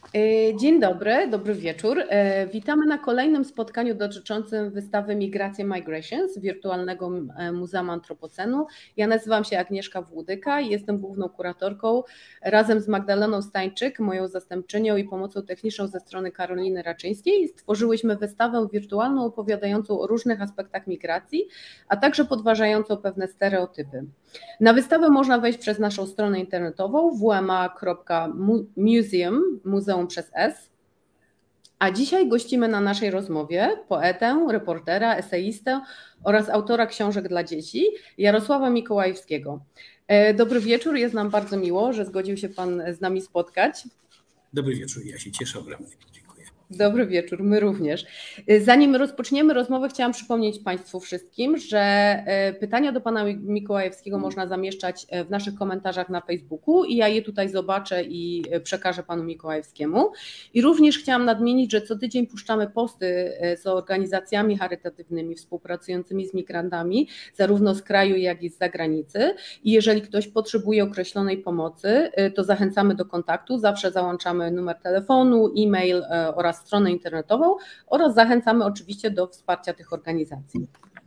Dzień dobry, dobry wieczór. Witamy na kolejnym spotkaniu dotyczącym wystawy Migracje Migrations Wirtualnego Muzeum Antropocenu. Ja nazywam się Agnieszka Włodyka i jestem główną kuratorką razem z Magdaleną Stańczyk, moją zastępczynią i pomocą techniczną ze strony Karoliny Raczyńskiej. Stworzyłyśmy wystawę wirtualną opowiadającą o różnych aspektach migracji, a także podważającą pewne stereotypy. Na wystawę można wejść przez naszą stronę internetową wma.museum, muzeum przez S. A dzisiaj gościmy na naszej rozmowie poetę, reportera, eseistę oraz autora książek dla dzieci Jarosława Mikołajewskiego. Dobry wieczór, jest nam bardzo miło, że zgodził się Pan z nami spotkać. Dobry wieczór, ja się cieszę ogromnie. Dobry wieczór, my również. Zanim rozpoczniemy rozmowę, chciałam przypomnieć Państwu wszystkim, że pytania do Pana Mikołajewskiego można zamieszczać w naszych komentarzach na Facebooku i ja je tutaj zobaczę i przekażę Panu Mikołajewskiemu. I również chciałam nadmienić, że co tydzień puszczamy posty z organizacjami charytatywnymi współpracującymi z migrantami, zarówno z kraju, jak i z zagranicy. I jeżeli ktoś potrzebuje określonej pomocy, to zachęcamy do kontaktu. Zawsze załączamy numer telefonu, e-mail oraz stronę internetową oraz zachęcamy oczywiście do wsparcia tych organizacji.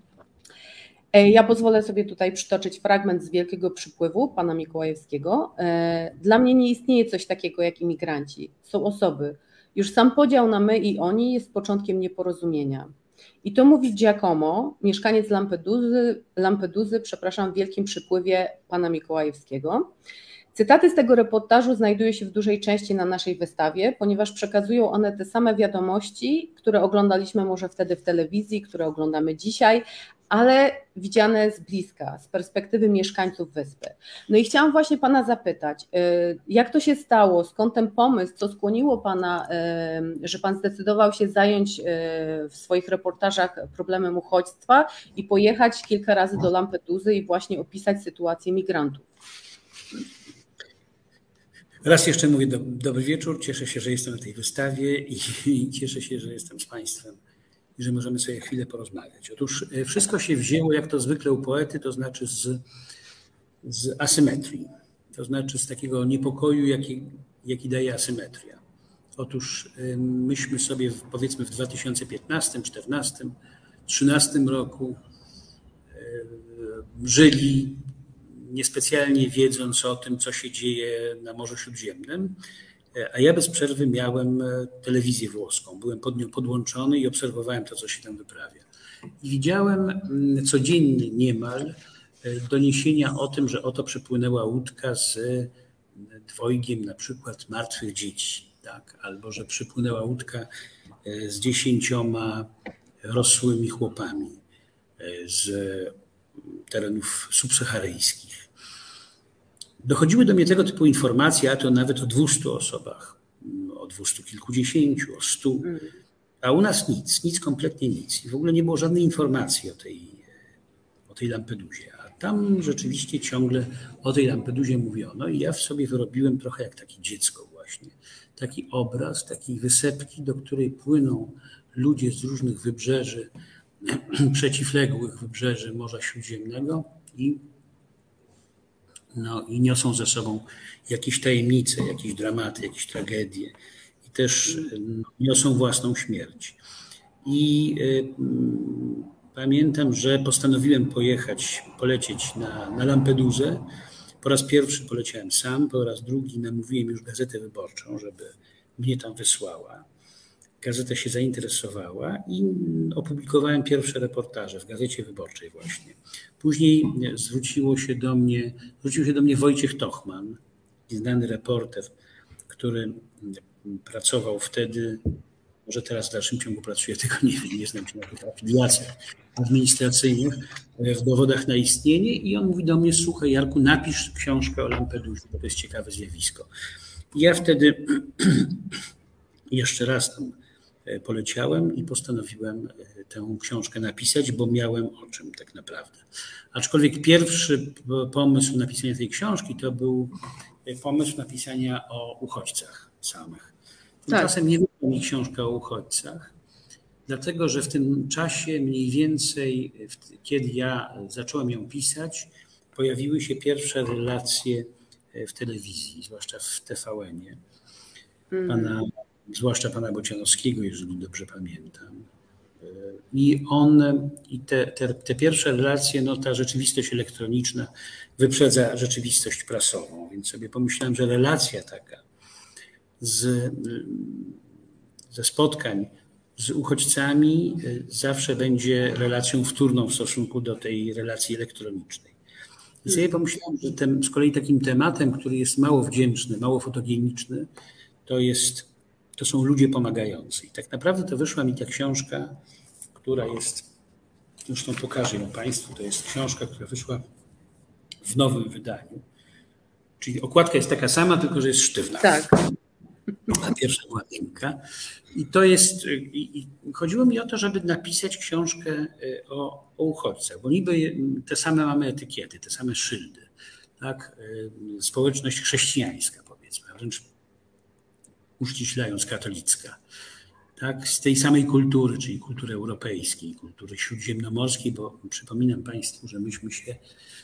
Ja pozwolę sobie tutaj przytoczyć fragment z Wielkiego Przypływu Pana Mikołajewskiego. Dla mnie nie istnieje coś takiego jak imigranci. Są osoby. Już sam podział na my i oni jest początkiem nieporozumienia. I to mówi Giacomo, mieszkaniec Lampeduzy, w Wielkim Przypływie Pana Mikołajewskiego. Cytaty z tego reportażu znajdują się w dużej części na naszej wystawie, ponieważ przekazują one te same wiadomości, które oglądaliśmy może wtedy w telewizji, które oglądamy dzisiaj, ale widziane z bliska, z perspektywy mieszkańców wyspy. No i chciałam właśnie Pana zapytać, jak to się stało, skąd ten pomysł, co skłoniło Pana, że Pan zdecydował się zająć w swoich reportażach problemem uchodźstwa i pojechać kilka razy do Lampeduzy i właśnie opisać sytuację migrantów? Raz jeszcze mówię dobry wieczór, cieszę się, że jestem na tej wystawie i cieszę się, że jestem z Państwem i że możemy sobie chwilę porozmawiać. Otóż wszystko się wzięło, jak to zwykle u poety, to znaczy z asymetrii, to znaczy z takiego niepokoju, jaki daje asymetria. Otóż myśmy sobie powiedzmy w 2015, 2014, 2013 roku żyli niespecjalnie wiedząc o tym, co się dzieje na Morzu Śródziemnym, a ja bez przerwy miałem telewizję włoską. Byłem pod nią podłączony i obserwowałem to, co się tam wyprawia. I widziałem codziennie niemal doniesienia o tym, że oto przypłynęła łódka z dwojgiem na przykład martwych dzieci, tak? Albo że przypłynęła łódka z 10 rosłymi chłopami z terenów subsaharyjskich. Dochodziły do mnie tego typu informacje, a to nawet o 200 osobach, o 200 kilkudziesięciu, o 100, a u nas nic, kompletnie nic. I w ogóle nie było żadnej informacji o tej Lampeduzie. A tam rzeczywiście ciągle o tej Lampeduzie mówiono i ja w sobie wyrobiłem trochę jak takie dziecko właśnie. Taki obraz, takiej wysepki, do której płyną ludzie z różnych wybrzeży, przeciwległych wybrzeży Morza Śródziemnego i niosą ze sobą jakieś tajemnice, jakieś dramaty, jakieś tragedie i też niosą własną śmierć. I pamiętam, że postanowiłem polecieć na Lampedusę. Po raz pierwszy poleciałem sam, po raz drugi namówiłem już Gazetę Wyborczą, żeby mnie tam wysłała. Gazeta się zainteresowała i opublikowałem pierwsze reportaże w Gazecie Wyborczej właśnie. Później zwrócił się do mnie Wojciech Tochman, znany reporter, który pracował wtedy, może teraz w dalszym ciągu pracuje, tego nie wiem, nie znam się na tych afiliacjach administracyjnych, w dowodach na istnienie i on mówi do mnie: słuchaj Jarku, napisz książkę o Lampedusie, bo to jest ciekawe zjawisko. I ja wtedy jeszcze raz tam poleciałem i postanowiłem tę książkę napisać, bo miałem o czym tak naprawdę. Aczkolwiek pierwszy pomysł napisania tej książki to był pomysł napisania o uchodźcach samych. Tymczasem nie wyszła mi książka o uchodźcach, dlatego że w tym czasie mniej więcej, kiedy ja zacząłem ją pisać, pojawiły się pierwsze relacje w telewizji, zwłaszcza w TVN-ie. zwłaszcza pana Bocianowskiego, jeżeli dobrze pamiętam. I te pierwsze relacje, no ta rzeczywistość elektroniczna wyprzedza rzeczywistość prasową, więc sobie pomyślałem, że relacja taka ze spotkań z uchodźcami zawsze będzie relacją wtórną w stosunku do tej relacji elektronicznej. I sobie pomyślałem, że z kolei takim tematem, który jest mało wdzięczny, mało fotogeniczny, to są ludzie pomagający. I tak naprawdę to wyszła mi ta książka, która jest, zresztą pokażę ją Państwu, to jest książka, która wyszła w nowym wydaniu. Czyli okładka jest taka sama, tylko że jest sztywna. Tak. Ta pierwsza ładynka. I to jest, i chodziło mi o to, żeby napisać książkę o uchodźcach, bo niby te same mamy etykiety, te same szyldy. Tak? Społeczność chrześcijańska, powiedzmy, a wręcz uściślając katolicka. Tak? Z tej samej kultury, czyli kultury europejskiej, kultury śródziemnomorskiej, bo przypominam Państwu, że myśmy się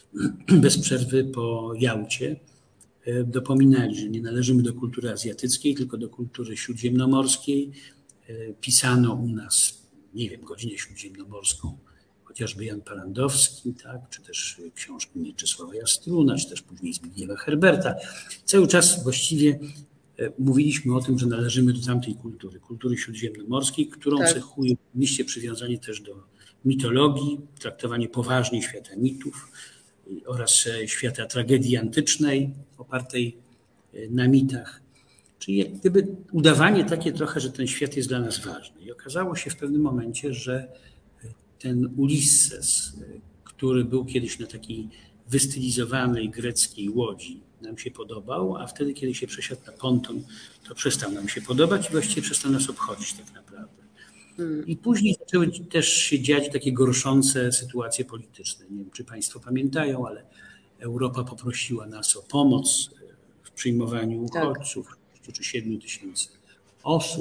bez przerwy po Jałcie dopominali, że nie należymy do kultury azjatyckiej, tylko do kultury śródziemnomorskiej. Pisano u nas, nie wiem, godzinę śródziemnomorską, chociażby Jan Palandowski, tak? Czy też książki Mieczysława Jastruna, czy też później Zbigniewa Herberta. Cały czas właściwie mówiliśmy o tym, że należymy do tamtej kultury śródziemnomorskiej, którą cechuje oczywiście przywiązanie też do mitologii, traktowanie poważnie świata mitów oraz świata tragedii antycznej opartej na mitach. Czyli jak gdyby udawanie takie trochę, że ten świat jest dla nas ważny. I okazało się w pewnym momencie, że ten Ulisses, który był kiedyś na takiej wystylizowanej greckiej łodzi, nam się podobał, a wtedy, kiedy się przesiadł na ponton, to przestał nam się podobać i właściwie przestał nas obchodzić tak naprawdę. I później zaczęły też się dziać takie gorszące sytuacje polityczne. Nie wiem, czy Państwo pamiętają, ale Europa poprosiła nas o pomoc w przyjmowaniu uchodźców, 6 czy 7 tysięcy osób.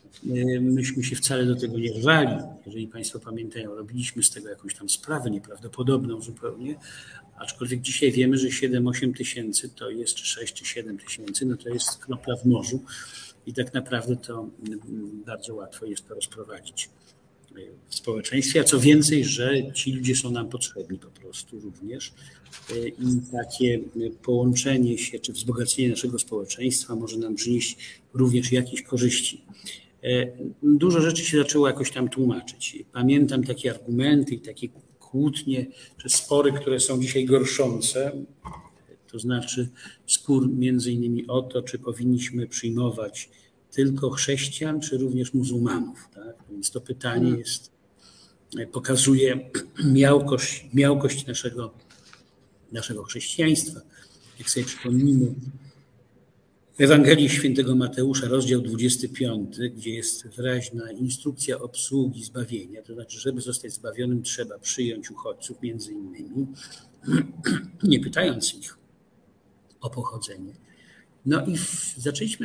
Myśmy się wcale do tego nie rwali. Jeżeli Państwo pamiętają, robiliśmy z tego jakąś tam sprawę nieprawdopodobną zupełnie, aczkolwiek dzisiaj wiemy, że 7-8 tysięcy to jest, czy 6 czy 7 tysięcy, no to jest kropla w morzu i tak naprawdę to bardzo łatwo jest to rozprowadzić w społeczeństwie, a co więcej, że ci ludzie są nam potrzebni po prostu również i takie połączenie się czy wzbogacenie naszego społeczeństwa może nam przynieść również jakieś korzyści. Dużo rzeczy się zaczęło jakoś tam tłumaczyć. Pamiętam takie argumenty i takie kłótnie czy spory, które są dzisiaj gorszące. To znaczy spór między innymi o to, czy powinniśmy przyjmować tylko chrześcijan, czy również muzułmanów. Tak? Więc to pytanie pokazuje miałkość naszego chrześcijaństwa. Jak sobie przypomnimy, w Ewangelii Świętego Mateusza, rozdział 25, gdzie jest wyraźna instrukcja obsługi zbawienia, to znaczy, żeby zostać zbawionym, trzeba przyjąć uchodźców między innymi, nie pytając ich o pochodzenie. No i zaczęliśmy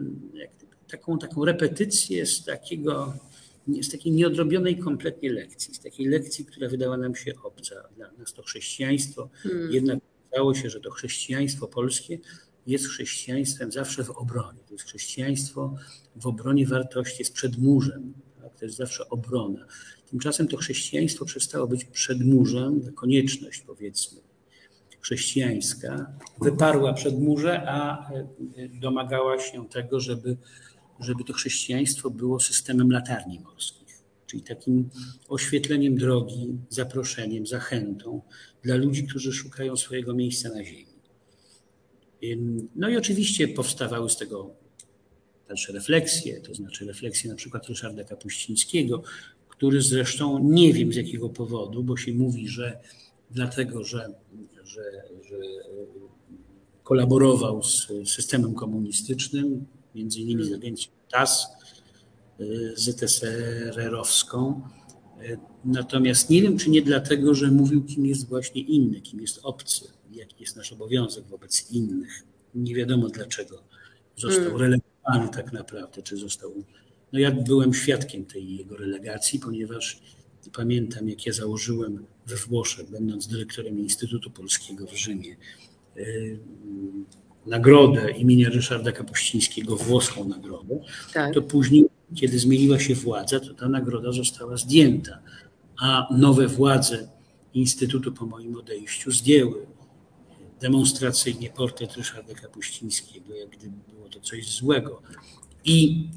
taką repetycję z takiej nieodrobionej kompletnie lekcji, z takiej lekcji, która wydała nam się obca. Dla nas to chrześcijaństwo, jednak okazało się, że to chrześcijaństwo polskie jest chrześcijaństwem zawsze w obronie. To jest chrześcijaństwo w obronie wartości, jest przedmurzem. Tak? To jest zawsze obrona. Tymczasem to chrześcijaństwo przestało być przedmurzem, konieczność powiedzmy chrześcijańska wyparła przedmurze, a domagała się tego, żeby to chrześcijaństwo było systemem latarni morskich, czyli takim oświetleniem drogi, zaproszeniem, zachętą dla ludzi, którzy szukają swojego miejsca na ziemi. No i oczywiście powstawały z tego dalsze refleksje, to znaczy refleksje na przykład Ryszarda Kapuścińskiego, który zresztą nie wiem z jakiego powodu, bo się mówi, że dlatego, że kolaborował z systemem komunistycznym, między innymi z agencją TASS, ZSRR-owską. Natomiast nie wiem, czy nie dlatego, że mówił, kim jest właśnie inny, kim jest obcy, jaki jest nasz obowiązek wobec innych. Nie wiadomo dlaczego został relegowany tak naprawdę, czy został... No ja byłem świadkiem tej jego relegacji, ponieważ pamiętam, jak ja założyłem we Włoszech, będąc dyrektorem Instytutu Polskiego w Rzymie, nagrodę imienia Ryszarda Kapuścińskiego, włoską nagrodę, Tak. to później, kiedy zmieniła się władza, to ta nagroda została zdjęta, a nowe władze Instytutu po moim odejściu zdjęły demonstracyjnie portret Ryszarda Kapuścińskiego, jak gdyby było to coś złego. I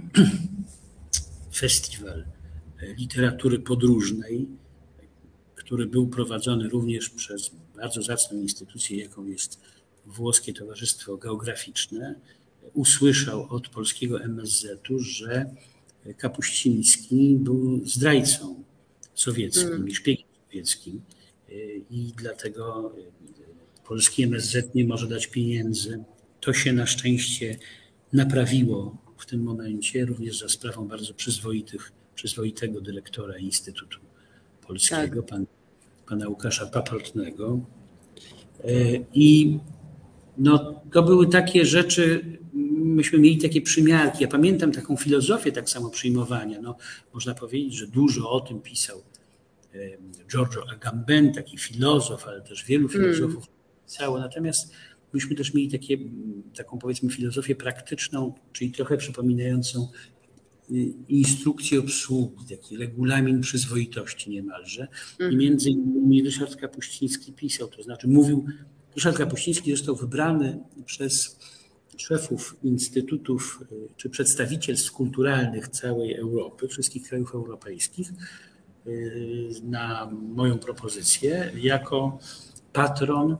festiwal literatury podróżnej, który był prowadzony również przez bardzo zacną instytucję, jaką jest Włoskie Towarzystwo Geograficzne, usłyszał od polskiego MSZ-u, że Kapuściński był zdrajcą sowieckim i szpiegiem sowieckim i dlatego polski MSZ nie może dać pieniędzy. To się na szczęście naprawiło w tym momencie, również za sprawą bardzo przyzwoitego dyrektora Instytutu Polskiego, pana Łukasza Paprotnego. I no, to były takie rzeczy, myśmy mieli takie przymiarki. Ja pamiętam taką filozofię tak samo przyjmowania. No, można powiedzieć, że dużo o tym pisał Giorgio Agamben, taki filozof, ale też wielu filozofów pisało. Natomiast myśmy też mieli taką powiedzmy filozofię praktyczną, czyli trochę przypominającą instrukcję obsługi, taki regulamin przyzwoitości niemalże. I między innymi Ryszard Kapuściński pisał, to znaczy mówił, Ryszard Kapuściński został wybrany przez szefów instytutów czy przedstawicielstw kulturalnych całej Europy, wszystkich krajów europejskich, na moją propozycję jako patron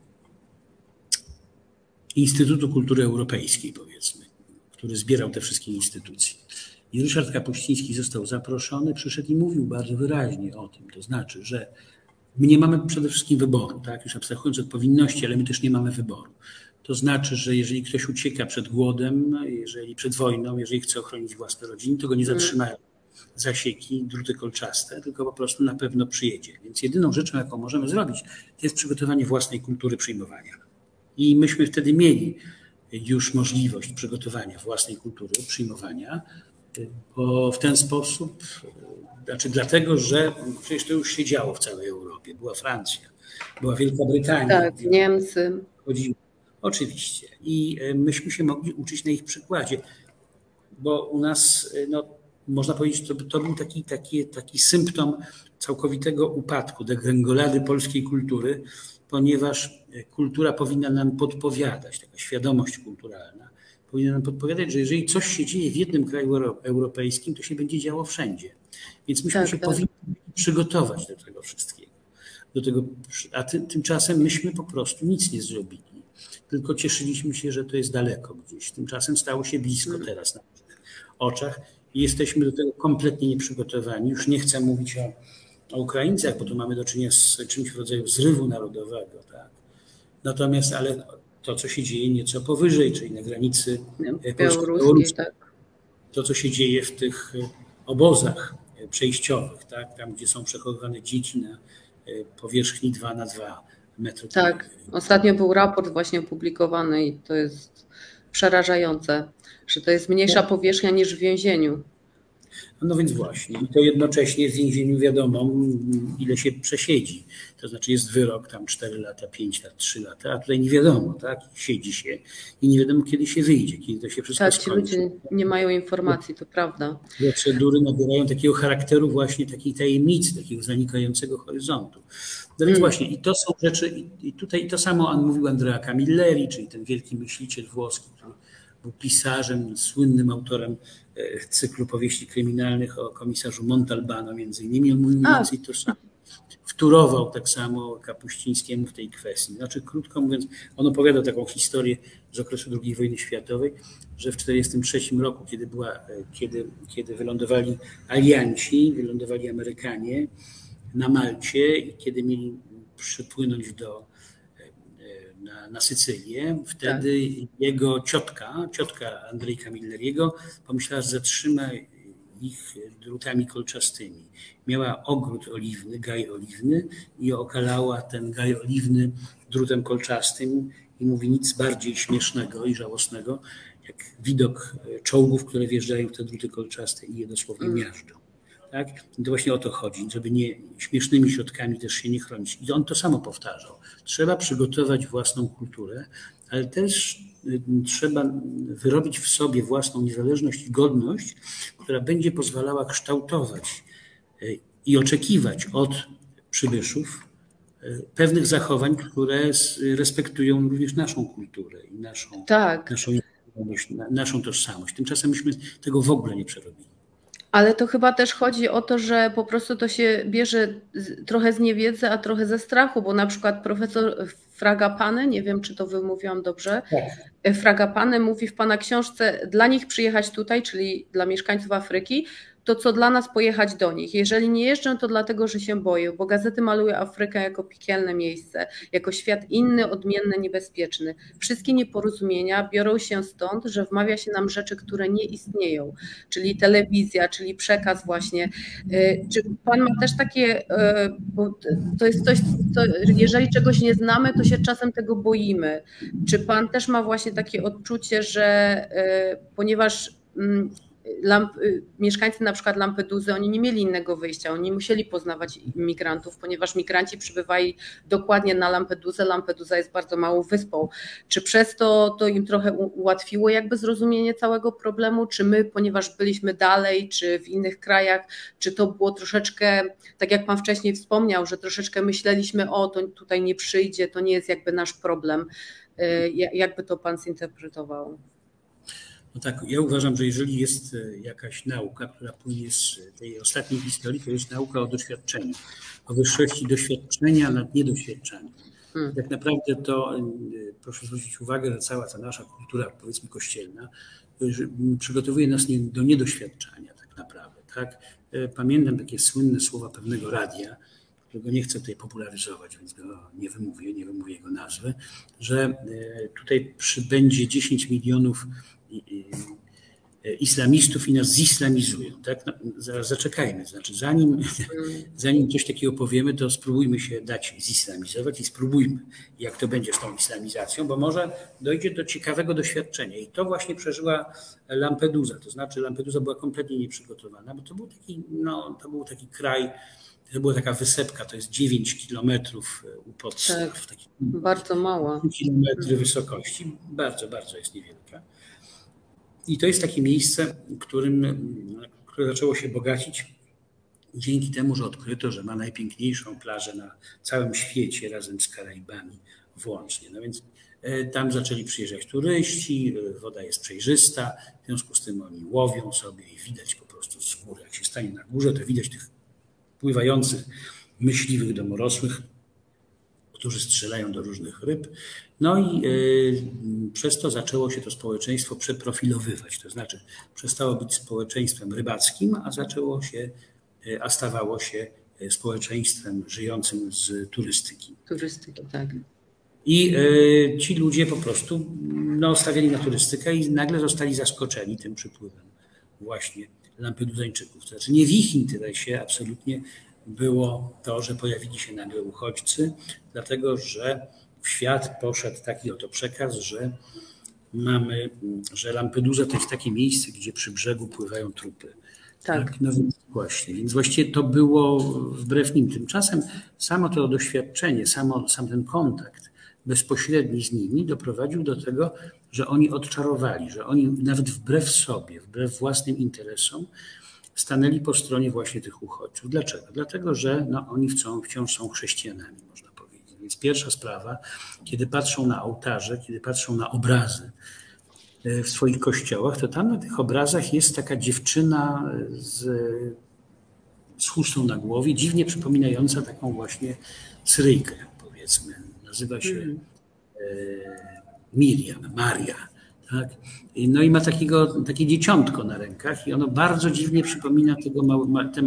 Instytutu Kultury Europejskiej, powiedzmy, który zbierał te wszystkie instytucje. I Ryszard Kapuściński został zaproszony, przyszedł i mówił bardzo wyraźnie o tym. To znaczy, że my nie mamy przede wszystkim wyboru, tak? Już abstrahując od powinności, ale my też nie mamy wyboru. To znaczy, że jeżeli ktoś ucieka przed głodem, jeżeli przed wojną, jeżeli chce ochronić własne rodziny, to go nie zatrzymają zasieki, druty kolczaste, tylko po prostu na pewno przyjedzie. Więc jedyną rzeczą, jaką możemy zrobić, to jest przygotowanie własnej kultury przyjmowania. I myśmy wtedy mieli już możliwość przygotowania własnej kultury przyjmowania, bo w ten sposób, znaczy dlatego, że przecież to już się działo w całej Europie. Była Francja, była Wielka Brytania. Tak, Niemcy. Oczywiście. I myśmy się mogli uczyć na ich przykładzie, bo u nas, no, można powiedzieć, to był taki symptom całkowitego upadku, degrengolady polskiej kultury, ponieważ kultura powinna nam podpowiadać, taka świadomość kulturalna powinna nam podpowiadać, że jeżeli coś się dzieje w jednym kraju europejskim, to się będzie działo wszędzie. Więc myśmy się powinni przygotować do tego wszystkiego. A tymczasem myśmy po prostu nic nie zrobili. Tylko cieszyliśmy się, że to jest daleko gdzieś. Tymczasem stało się blisko teraz na naszych oczach i jesteśmy do tego kompletnie nieprzygotowani. Już nie chcę mówić o Ukraińcach, bo tu mamy do czynienia z czymś w rodzaju zrywu narodowego. Tak? Natomiast, ale to, co się dzieje nieco powyżej, czyli na granicy polsko-białoruskiej, tak. To, co się dzieje w tych obozach przejściowych, tak? Tam, gdzie są przechowywane dzieci na powierzchni 2x2 metry. Tak, ostatnio był raport właśnie opublikowany i to jest przerażające, że to jest mniejsza powierzchnia niż w więzieniu. No więc właśnie. I to jednocześnie w więzieniu wiadomo, ile się przesiedzi. To znaczy jest wyrok tam 4 lata, 5 lat, 3 lata, a tutaj nie wiadomo, tak? Siedzi się i nie wiadomo, kiedy się wyjdzie, kiedy to się wszystko skończy. Tak, ci ludzie nie mają informacji, to prawda. Procedury nabierają takiego charakteru właśnie takiej tajemnicy, takiego zanikającego horyzontu. No więc właśnie, i to są rzeczy, i tutaj to samo mówił Andrea Camilleri, czyli ten wielki myśliciel włoski, który był pisarzem, słynnym autorem cyklu powieści kryminalnych o komisarzu Montalbano między innymi. On mówił mniej więcej to samo. Wtórował tak samo Kapuścińskiemu w tej kwestii. Znaczy, krótko mówiąc, on opowiadał taką historię z okresu II wojny światowej, że w 1943 roku, kiedy wylądowali alianci, wylądowali Amerykanie na Malcie i kiedy mieli przypłynąć na Sycylię, wtedy jego ciotka Andrei Camilleriego pomyślała, że zatrzyma ich drutami kolczastymi. Miała ogród oliwny, gaj oliwny i okalała ten gaj oliwny drutem kolczastym i mówi nic bardziej śmiesznego i żałosnego, jak widok czołgów, które wjeżdżają w te druty kolczaste i je dosłownie miażdżą. Tak? I to właśnie o to chodzi, żeby śmiesznymi środkami też się nie chronić. I on to samo powtarzał. Trzeba przygotować własną kulturę ale też trzeba wyrobić w sobie własną niezależność i godność, która będzie pozwalała kształtować i oczekiwać od przybyszów pewnych zachowań, które respektują również naszą kulturę i naszą tożsamość. Tymczasem myśmy tego w ogóle nie przerobili. Ale to chyba też chodzi o to, że po prostu to się bierze trochę z niewiedzy, a trochę ze strachu, bo na przykład profesor Fragapane, nie wiem, czy to wymówiłam dobrze, Fragapane mówi w pana książce, dla nich przyjechać tutaj, czyli dla mieszkańców Afryki, to co dla nas pojechać do nich. Jeżeli nie jeżdżę, to dlatego, że się boję, bo gazety malują Afrykę jako piekielne miejsce, jako świat inny, odmienny, niebezpieczny. Wszystkie nieporozumienia biorą się stąd, że wmawia się nam rzeczy, które nie istnieją, czyli telewizja, czyli przekaz właśnie. Czy pan ma też takie, bo to jest coś, jeżeli czegoś nie znamy, to się czasem tego boimy. Czy pan też ma właśnie takie odczucie, że ponieważ mieszkańcy na przykład Lampedusy, oni nie mieli innego wyjścia, oni musieli poznawać migrantów, ponieważ migranci przybywali dokładnie na Lampedusę. Lampedusa jest bardzo małą wyspą. Czy przez to im trochę ułatwiło jakby zrozumienie całego problemu, czy my, ponieważ byliśmy dalej, czy w innych krajach, czy to było troszeczkę, tak jak pan wcześniej wspomniał, że troszeczkę myśleliśmy, to tutaj nie przyjdzie, to nie jest jakby nasz problem. Jakby to pan zinterpretował? No tak, ja uważam, że jeżeli jest jakaś nauka, która płynie z tej ostatniej historii, to jest nauka o doświadczeniu, o wyższości doświadczenia nad niedoświadczaniem. Tak naprawdę to, proszę zwrócić uwagę, że cała ta nasza kultura, powiedzmy kościelna, przygotowuje nas do niedoświadczania tak naprawdę. Tak? Pamiętam takie słynne słowa pewnego radia, którego nie chcę tutaj popularyzować, więc go nie wymówię jego nazwy, że tutaj przybędzie 10 milionów islamistów i nas zislamizują. Tak? No, zaczekajmy, znaczy zanim coś takiego powiemy, to spróbujmy się dać zislamizować i spróbujmy, jak to będzie z tą islamizacją, bo może dojdzie do ciekawego doświadczenia. I to właśnie przeżyła Lampedusa. To znaczy Lampedusa była kompletnie nieprzygotowana, bo to był taki kraj, to była taka wysepka, to jest 9 kilometrów u podstaw. Tak, bardzo mała. Kilometry wysokości, bardzo, bardzo jest niewielka. I to jest takie miejsce, które zaczęło się bogacić dzięki temu, że odkryto, że ma najpiękniejszą plażę na całym świecie razem z Karaibami włącznie. No więc tam zaczęli przyjeżdżać turyści, woda jest przejrzysta, w związku z tym oni łowią sobie i widać po prostu z góry. Jak się stanie na górze, to widać tych pływających myśliwych domorosłych, którzy strzelają do różnych ryb. No i przez to zaczęło się to społeczeństwo przeprofilowywać. To znaczy przestało być społeczeństwem rybackim, a stawało się społeczeństwem żyjącym z turystyki. Turystyki, tak. I ci ludzie po prostu stawiali na turystykę i nagle zostali zaskoczeni tym przypływem właśnie Lampedusańczyków. To znaczy nie w ich interesie absolutnie było to, że pojawili się nagle uchodźcy, dlatego że w świat poszedł taki oto przekaz, że Lampedusa to jest takie miejsce, gdzie przy brzegu pływają trupy. Tak. No więc właśnie. Więc właściwie to było wbrew nim. Tymczasem samo to doświadczenie, sam ten kontakt bezpośredni z nimi doprowadził do tego, że oni odczarowali, że oni nawet wbrew sobie, wbrew własnym interesom stanęli po stronie właśnie tych uchodźców. Dlaczego? Dlatego, że oni wciąż są chrześcijanami, można powiedzieć. Więc pierwsza sprawa, kiedy patrzą na ołtarze, kiedy patrzą na obrazy w swoich kościołach, to tam na tych obrazach jest taka dziewczyna z chustą na głowie, dziwnie przypominająca taką właśnie Syryjkę, powiedzmy. Nazywa się Miriam, Maria. Tak? No i ma takie dzieciątko na rękach i ono bardzo dziwnie przypomina te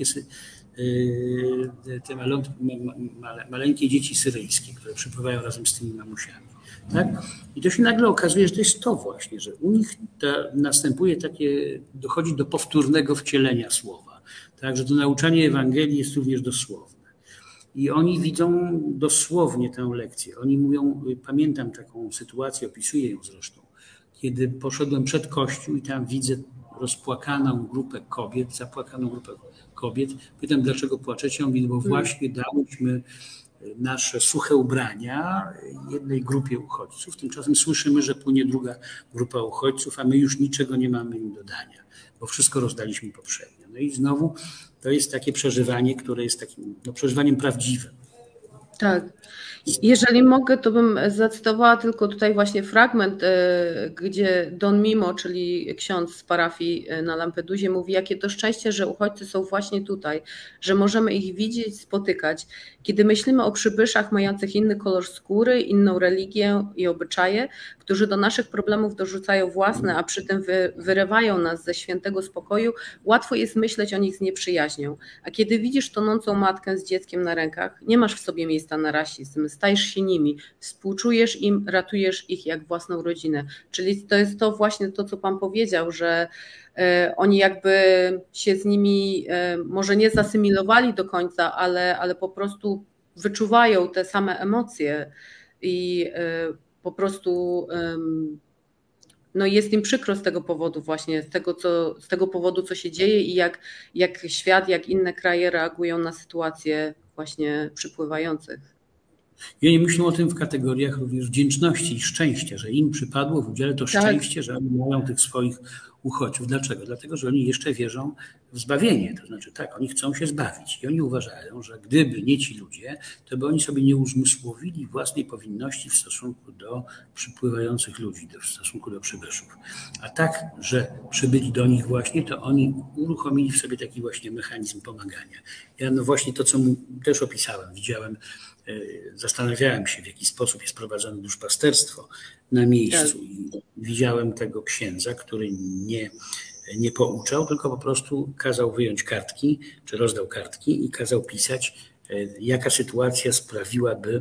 maleńkie dzieci syryjskie, które przypływają razem z tymi mamusiami. Tak? I to się nagle okazuje, że to jest to właśnie, że u nich następuje dochodzi do powtórnego wcielenia słowa. Tak? Że to nauczanie Ewangelii jest również dosłowne. I oni widzą dosłownie tę lekcję. Oni mówią, pamiętam taką sytuację, opisuję ją zresztą, kiedy poszedłem przed kościół i tam widzę zapłakaną grupę kobiet. Pytam, dlaczego płaczecie? On mówi, bo właśnie dałyśmy nasze suche ubrania jednej grupie uchodźców. Tymczasem słyszymy, że płynie druga grupa uchodźców, a my już niczego nie mamy im dodania, bo wszystko rozdaliśmy poprzednio. No i znowu to jest takie przeżywanie, które jest takim przeżywaniem prawdziwym. Tak. Jeżeli mogę, to bym zacytowała tylko tutaj właśnie fragment, gdzie Don Mimo, czyli ksiądz z parafii na Lampedusie, mówi, jakie to szczęście, że uchodźcy są właśnie tutaj, że możemy ich widzieć, spotykać. Kiedy myślimy o przybyszach mających inny kolor skóry, inną religię i obyczaje, którzy do naszych problemów dorzucają własne, a przy tym wyrywają nas ze świętego spokoju, łatwo jest myśleć o nich z nieprzyjaźnią. A kiedy widzisz tonącą matkę z dzieckiem na rękach, nie masz w sobie miejsca na rasizm, stajesz się nimi, współczujesz im, ratujesz ich jak własną rodzinę. Czyli to jest to właśnie to, co Pan powiedział, że oni jakby się z nimi może nie zasymilowali do końca, ale po prostu wyczuwają te same emocje i po prostu no jest im przykro z tego powodu właśnie, z tego powodu, co się dzieje i jak świat, jak inne kraje reagują na sytuacje właśnie przypływających. I oni myślą o tym w kategoriach również wdzięczności i szczęścia, że im przypadło w udziale to szczęście, że oni mają tych swoich uchodźców. Dlaczego? Dlatego, że oni jeszcze wierzą w zbawienie. To znaczy tak, oni chcą się zbawić i oni uważają, że gdyby nie ci ludzie, to by oni sobie nie uzmysłowili własnej powinności w stosunku do przypływających ludzi, w stosunku do przybyszów. A tak, że przybyli do nich właśnie, to oni uruchomili w sobie taki właśnie mechanizm pomagania. Ja no właśnie to, co mu też opisałem, widziałem, zastanawiałem się, w jaki sposób jest prowadzone duszpasterstwo na miejscu i widziałem tego księdza, który nie pouczał, tylko po prostu kazał wyjąć kartki, czy rozdał kartki i kazał pisać, jaka sytuacja sprawiłaby,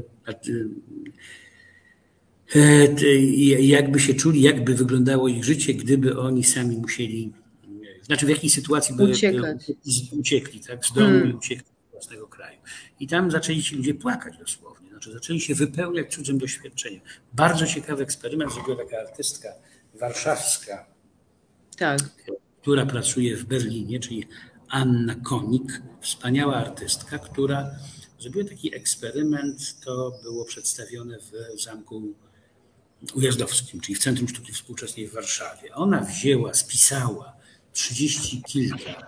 jakby się czuli, jakby wyglądało ich życie, gdyby oni sami musieli, znaczy w jakiej sytuacji by uciekli, tak, z domu i uciekli z własnego kraju. I tam zaczęli ci ludzie płakać dosłownie, znaczy zaczęli się wypełniać cudzym doświadczeniem. Bardzo ciekawy eksperyment zrobiła taka artystka warszawska, która pracuje w Berlinie, czyli Anna Konik, wspaniała artystka, która zrobiła taki eksperyment, to było przedstawione w Zamku Ujazdowskim, czyli w Centrum Sztuki Współczesnej w Warszawie. Ona spisała 30 kilka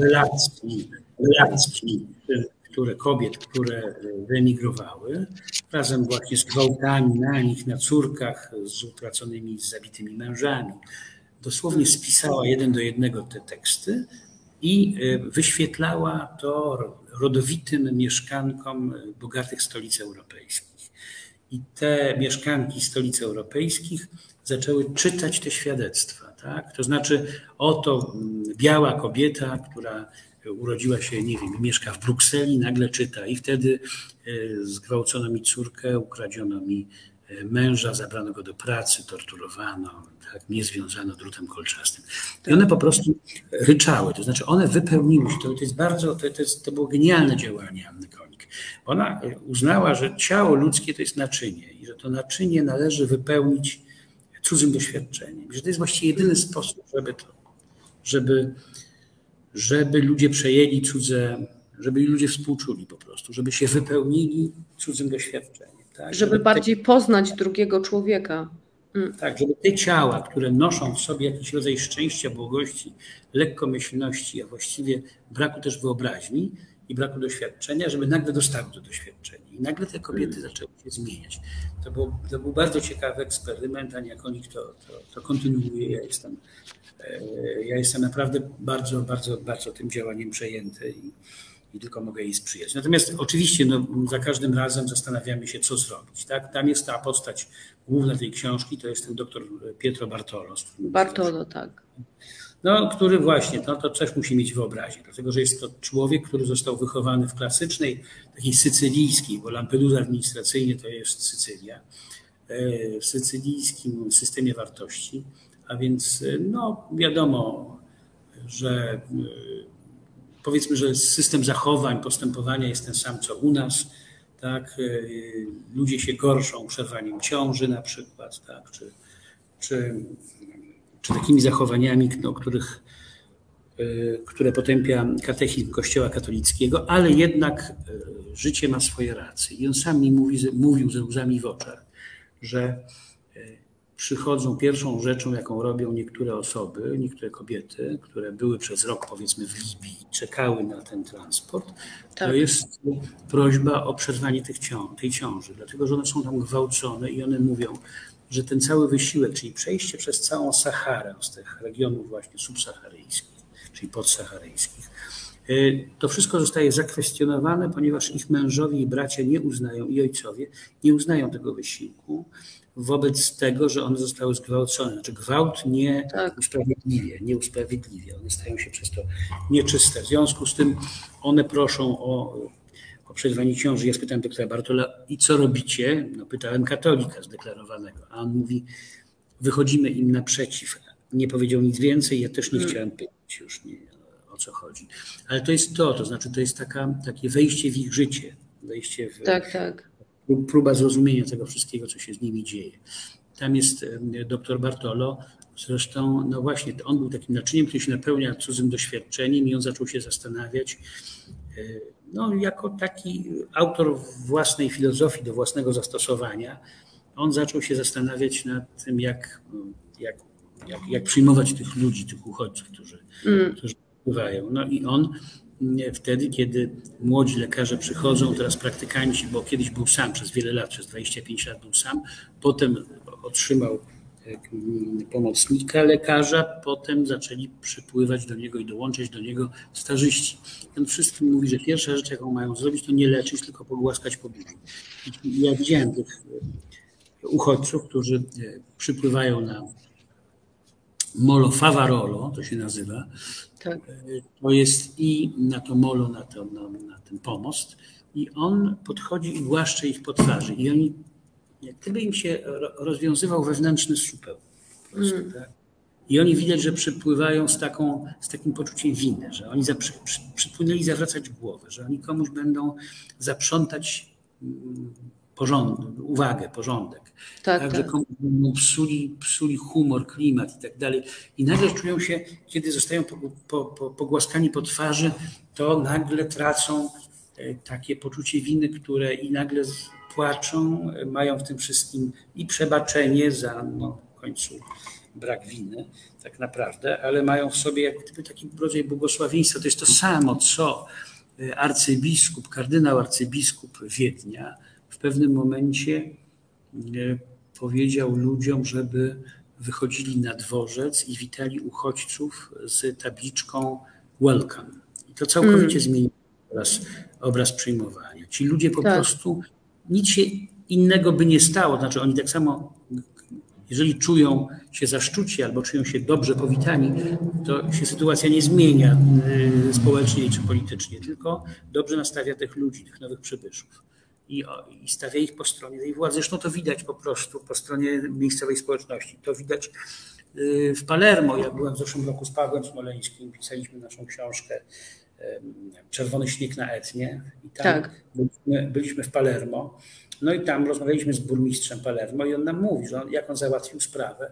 relacji kobiet, które wyemigrowały, razem właśnie z gwałtami na nich, na córkach, z utraconymi, z zabitymi mężami. Dosłownie spisała 1 do 1 te teksty i wyświetlała to rodowitym mieszkankom bogatych stolic europejskich. I te mieszkanki stolic europejskich zaczęły czytać te świadectwa. Tak? To znaczy, oto biała kobieta, która urodziła się, nie wiem, mieszka w Brukseli, nagle czyta i wtedy zgwałcono mi córkę, ukradziono mi męża, zabrano go do pracy, torturowano, tak, mnie związano drutem kolczastym. I one po prostu ryczały, to znaczy one wypełniły się, to było genialne działanie Anny Konik. Ona uznała, że ciało ludzkie to jest naczynie i że to naczynie należy wypełnić cudzym doświadczeniem. Że to jest właściwie jedyny sposób, żeby ludzie przejęli cudze, żeby ludzie współczuli po prostu, żeby się wypełnili cudzym doświadczeniem. Tak? Żeby bardziej poznać drugiego człowieka. Tak, żeby te ciała, które noszą w sobie jakiś rodzaj szczęścia, błogości, lekkomyślności, a właściwie braku też wyobraźni i braku doświadczenia, żeby nagle dostały to doświadczenie. I nagle te kobiety zaczęły się zmieniać. To był bardzo ciekawy eksperyment, Ania Konik to kontynuuje. Ja jestem naprawdę bardzo, bardzo, bardzo tym działaniem przejęty i tylko mogę jej sprzyjać. Natomiast oczywiście za każdym razem zastanawiamy się, co zrobić. Tak? Tam jest ta postać główna tej książki, to jest ten doktor Pietro Bartolo. Bartolo, tak. Który właśnie, to też musi mieć wyobraźnię, dlatego że jest to człowiek, który został wychowany w klasycznej, takiej sycylijskiej, bo Lampedusa administracyjnie to jest Sycylia, w sycylijskim systemie wartości, a więc wiadomo, że powiedzmy, że system zachowań, postępowania jest ten sam, co u nas, tak? Ludzie się gorszą przerwaniem ciąży na przykład, tak? czy takimi zachowaniami, które potępia katechizm Kościoła katolickiego, ale jednak życie ma swoje racje. I on sam mi mówił ze łzami w oczach, że przychodzą, pierwszą rzeczą, jaką robią niektóre osoby, niektóre kobiety, które były przez rok, powiedzmy, w Libii, czekały na ten transport, to jest prośba o przerwanie tej ciąży, dlatego że one są tam gwałcone i one mówią, że ten cały wysiłek, czyli przejście przez całą Saharę, z tych regionów właśnie subsaharyjskich, czyli podsaharyjskich, to wszystko zostaje zakwestionowane, ponieważ ich mężowie i bracia nie uznają, i ojcowie nie uznają tego wysiłku wobec tego, że one zostały zgwałcone. Znaczy gwałt nie usprawiedliwia. One stają się przez to nieczyste. W związku z tym one proszą o przerwanie ciąży. Ja spytałem doktora Bartola, i co robicie? No, pytałem katolika zdeklarowanego, a on mówi, wychodzimy im naprzeciw. Nie powiedział nic więcej, ja też nie chciałem pytać już, o co chodzi. Ale to jest to znaczy to jest takie wejście w ich życie, wejście w próba zrozumienia tego wszystkiego, co się z nimi dzieje. Tam jest doktor Bartolo, zresztą, no właśnie, on był takim naczyniem, który się napełnia cudzym doświadczeniem i on zaczął się zastanawiać, no jako taki autor własnej filozofii do własnego zastosowania, on zaczął się zastanawiać nad tym, jak przyjmować tych ludzi, tych uchodźców, którzy wpływają. No i on wtedy, kiedy młodzi lekarze przychodzą, teraz praktykanci, bo kiedyś był sam przez wiele lat, przez 25 lat był sam, potem otrzymał pomocnika lekarza, potem zaczęli przypływać do niego i dołączać do niego stażyści. On wszystkim mówi, że pierwsza rzecz, jaką mają zrobić, to nie leczyć, tylko pogłaskać po brzuchu. Ja widziałem tych uchodźców, którzy przypływają na Molo Favarolo, to się nazywa. Tak. To jest i na to molo, na ten pomost, i on podchodzi i głaszcze ich po twarzy. I oni, jak gdyby im się rozwiązywał wewnętrzny supeł. Po prostu, tak? I oni widać, że przypływają z takim poczuciem winy, że oni przypłynęli zawracać głowę, że oni komuś będą zaprzątać porządek. Także komuś będą psuli humor, klimat i tak dalej. I nagle czują się, kiedy zostają pogłaskani po twarzy, to nagle tracą takie poczucie winy, które i nagle płaczą, mają w tym wszystkim i przebaczenie za w końcu brak winy tak naprawdę, ale mają w sobie jak gdyby taki rodzaj błogosławieństwa. To jest to samo, co kardynał arcybiskup Wiednia w pewnym momencie powiedział ludziom, żeby wychodzili na dworzec i witali uchodźców z tabliczką welcome. I to całkowicie zmieniło obraz przyjmowania. Ci ludzie po prostu, nic się innego by nie stało. Znaczy oni tak samo, jeżeli czują się zaszczuci albo czują się dobrze powitani, to się sytuacja nie zmienia społecznie czy politycznie, tylko dobrze nastawia tych ludzi, tych nowych przybyszów. I stawia ich po stronie tej władzy. Zresztą to widać po prostu po stronie miejscowej społeczności. To widać w Palermo. Ja byłem w zeszłym roku z Pawłem Smoleńskim, pisaliśmy naszą książkę Czerwony śnieg na Etnie. I tam byliśmy w Palermo. No i tam rozmawialiśmy z burmistrzem Palermo i on nam mówi, że jak on załatwił sprawę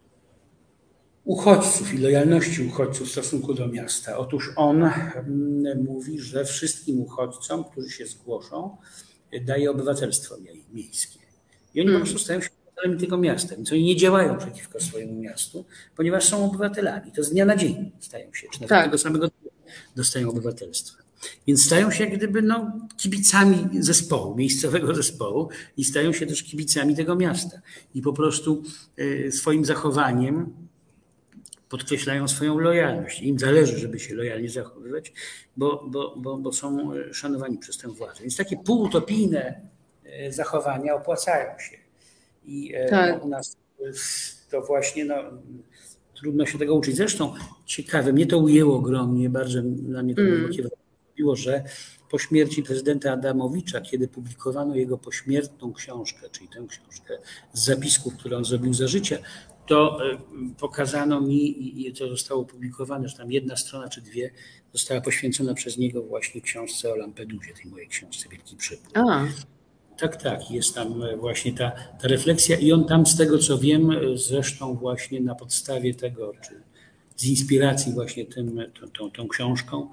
uchodźców i lojalności uchodźców w stosunku do miasta. Otóż on mówi, że wszystkim uchodźcom, którzy się zgłoszą, daje obywatelstwo miejskie. I oni po prostu stają się obywatelami tego miasta. Więc oni nie działają przeciwko swojemu miastu, ponieważ są obywatelami. To z dnia na dzień stają się, czy nawet tego samego dnia dostają obywatelstwo. Więc stają się jak gdyby kibicami zespołu, miejscowego zespołu i stają się też kibicami tego miasta. I po prostu swoim zachowaniem podkreślają swoją lojalność. Im zależy, żeby się lojalnie zachowywać, bo są szanowani przez tę władzę. Więc takie półutopijne zachowania opłacają się. I u nas to właśnie trudno się tego uczyć. Zresztą ciekawe, mnie to ujęło ogromnie, bardzo dla mnie to było, że po śmierci prezydenta Adamowicza, kiedy publikowano jego pośmiertną książkę, czyli tę książkę z zapisków, które on zrobił za życia, to pokazano mi i to zostało opublikowane, że tam jedna strona czy dwie została poświęcona przez niego właśnie książce o Lampedusie, tej mojej książce Wielki Przypływ. Tak, jest tam właśnie ta refleksja i on tam z tego co wiem, zresztą właśnie na podstawie tego, czy z inspiracji właśnie tą książką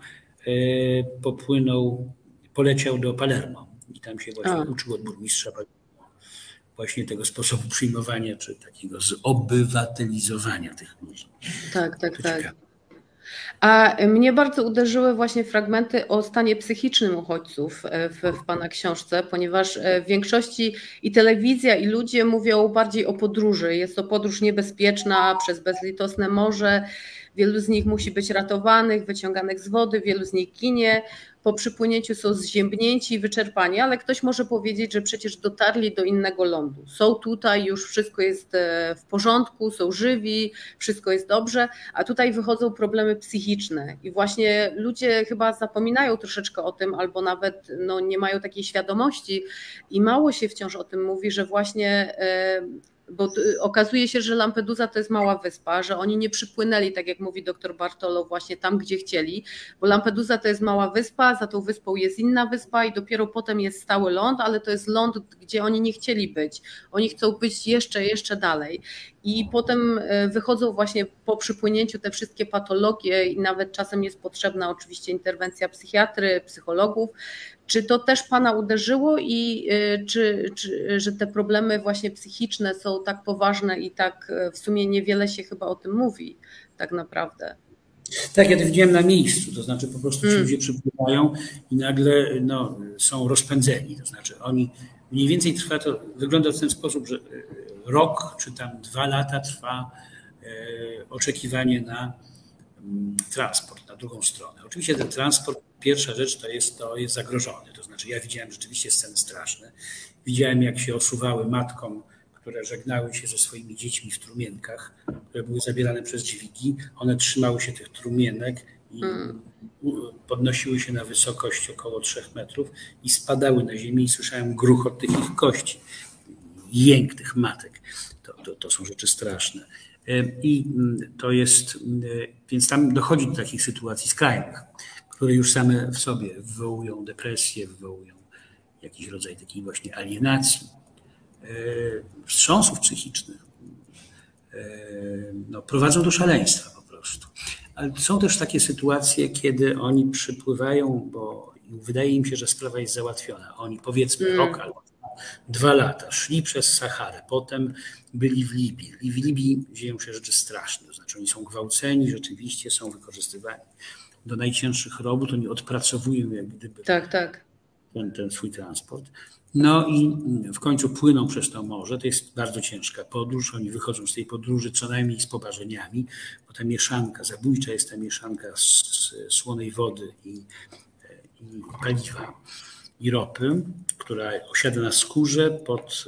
poleciał do Palermo i tam się właśnie uczył od burmistrza właśnie tego sposobu przyjmowania, czy takiego zobywatelizowania tych ludzi. Tak. A mnie bardzo uderzyły właśnie fragmenty o stanie psychicznym uchodźców w Pana książce, ponieważ w większości i telewizja, i ludzie mówią bardziej o podróży. Jest to podróż niebezpieczna przez bezlitosne morze. Wielu z nich musi być ratowanych, wyciąganych z wody, wielu z nich ginie. Po przypłynięciu są zziębnięci i wyczerpani, ale ktoś może powiedzieć, że przecież dotarli do innego lądu. Są tutaj, już wszystko jest w porządku, są żywi, wszystko jest dobrze, a tutaj wychodzą problemy psychiczne i właśnie ludzie chyba zapominają troszeczkę o tym albo nawet nie mają takiej świadomości i mało się wciąż o tym mówi, że właśnie... Bo okazuje się, że Lampedusa to jest mała wyspa, że oni nie przypłynęli, tak jak mówi dr Bartolo, właśnie tam, gdzie chcieli, bo Lampedusa to jest mała wyspa, za tą wyspą jest inna wyspa i dopiero potem jest stały ląd, ale to jest ląd, gdzie oni nie chcieli być. Oni chcą być jeszcze dalej. I potem wychodzą właśnie po przypłynięciu te wszystkie patologie i nawet czasem jest potrzebna oczywiście interwencja psychiatry, psychologów. Czy to też Pana uderzyło i że te problemy właśnie psychiczne są tak poważne i tak w sumie niewiele się chyba o tym mówi tak naprawdę? Tak, ja to widziałem na miejscu, to znaczy po prostu ci ludzie przypływają i nagle są rozpędzeni, to znaczy oni mniej więcej wygląda w ten sposób, że rok czy tam 2 lata trwa oczekiwanie na transport, na drugą stronę. Oczywiście ten transport, pierwsza rzecz to jest zagrożony, to znaczy ja widziałem rzeczywiście sceny straszne, widziałem jak się osuwały matkom, które żegnały się ze swoimi dziećmi w trumienkach, które były zabierane przez dźwigi, one trzymały się tych trumienek i podnosiły się na wysokość około 3 metrów i spadały na ziemię i słyszałem gruchot tych ich kości, jęk tych matek. To są rzeczy straszne. I to jest, więc tam dochodzi do takich sytuacji skrajnych, które już same w sobie wywołują depresję, wywołują jakiś rodzaj takiej właśnie alienacji, wstrząsów psychicznych, prowadzą do szaleństwa po prostu. Ale są też takie sytuacje, kiedy oni przypływają, bo wydaje im się, że sprawa jest załatwiona. Oni powiedzmy rok albo 2 lata szli przez Saharę, potem byli w Libii. I w Libii dzieją się rzeczy straszne, to znaczy oni są gwałceni, rzeczywiście są wykorzystywani do najcięższych robót, oni odpracowują jak gdyby ten swój transport. No i w końcu płyną przez to morze, to jest bardzo ciężka podróż, oni wychodzą z tej podróży co najmniej z poparzeniami, bo ta mieszanka, zabójcza jest ta mieszanka z słonej wody i paliwa i ropy, która osiada na skórze pod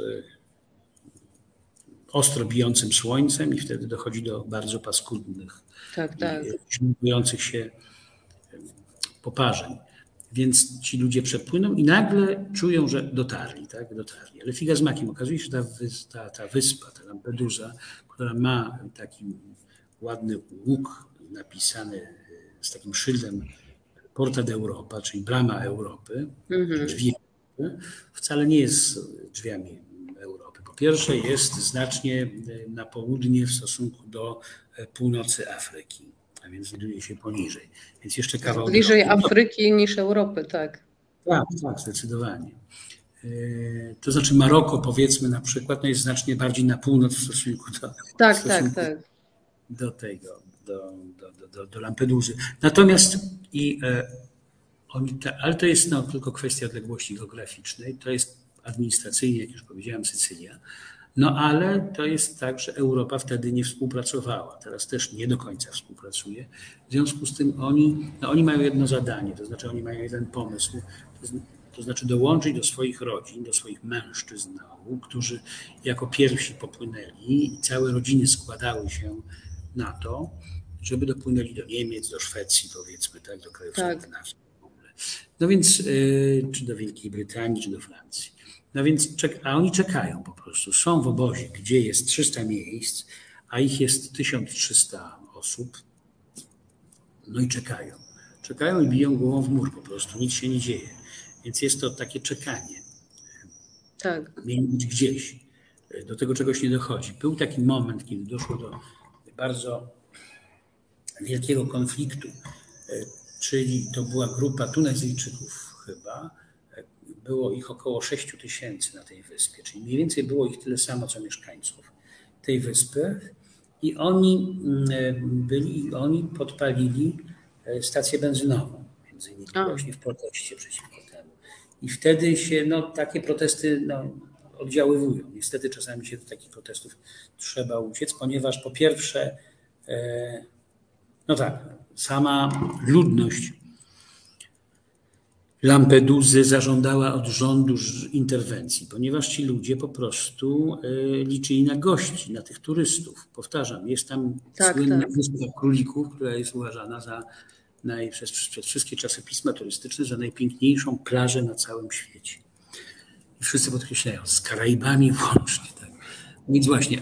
ostro bijącym słońcem i wtedy dochodzi do bardzo paskudnych, źrebujących się poparzeń. Więc ci ludzie przepłyną i nagle czują, że dotarli. Ale figa z makiem. Okazuje się, że ta wyspa, ta Lampedusa, która ma taki ładny łuk napisany z takim szyldem Porta d'Europa, czyli brama Europy, drzwi Europy, wcale nie jest drzwiami Europy. Po pierwsze jest znacznie na południe w stosunku do północy Afryki, a więc znajduje się poniżej. Więc jeszcze kawał bliżej Afryki niż Europy, tak. Tak, zdecydowanie. To znaczy Maroko, powiedzmy na przykład, jest znacznie bardziej na północ w stosunku do Lampedusy. Natomiast ale to jest tylko kwestia odległości geograficznej, to jest administracyjnie, jak już powiedziałem, Sycylia. Ale to jest tak, że Europa wtedy nie współpracowała. Teraz też nie do końca współpracuje. W związku z tym oni mają jedno zadanie, to znaczy oni mają jeden pomysł, to znaczy dołączyć do swoich rodzin, do swoich mężczyzn, którzy jako pierwsi popłynęli i całe rodziny składały się na to, żeby dopłynęli do Niemiec, do Szwecji, powiedzmy, do krajów skandynawskich. No więc, czy do Wielkiej Brytanii, czy do Francji. No więc, a oni czekają po prostu. Są w obozie, gdzie jest 300 miejsc, a ich jest 1300 osób. No i czekają. Czekają i biją głową w mur po prostu. Nic się nie dzieje. Więc jest to takie czekanie. Mieli być gdzieś. Do tego czegoś nie dochodzi. Był taki moment, kiedy doszło do bardzo wielkiego konfliktu, czyli to była grupa Tunezyjczyków chyba, było ich około 6 000 na tej wyspie, czyli mniej więcej było ich tyle samo, co mieszkańców tej wyspy i oni podpalili stację benzynową, między innymi właśnie w proteście przeciwko temu. I wtedy się takie protesty oddziaływują. Niestety czasami się do takich protestów trzeba uciec, ponieważ po pierwsze, sama ludność Lampedusy zażądała od rządu interwencji, ponieważ ci ludzie po prostu liczyli na gości, na tych turystów. Powtarzam, jest tam słynna Wyspa Królików, która jest uważana przez wszystkie czasopisma turystyczne za najpiękniejszą plażę na całym świecie. I wszyscy podkreślają, z Karaibami włącznie. Tak. Więc właśnie,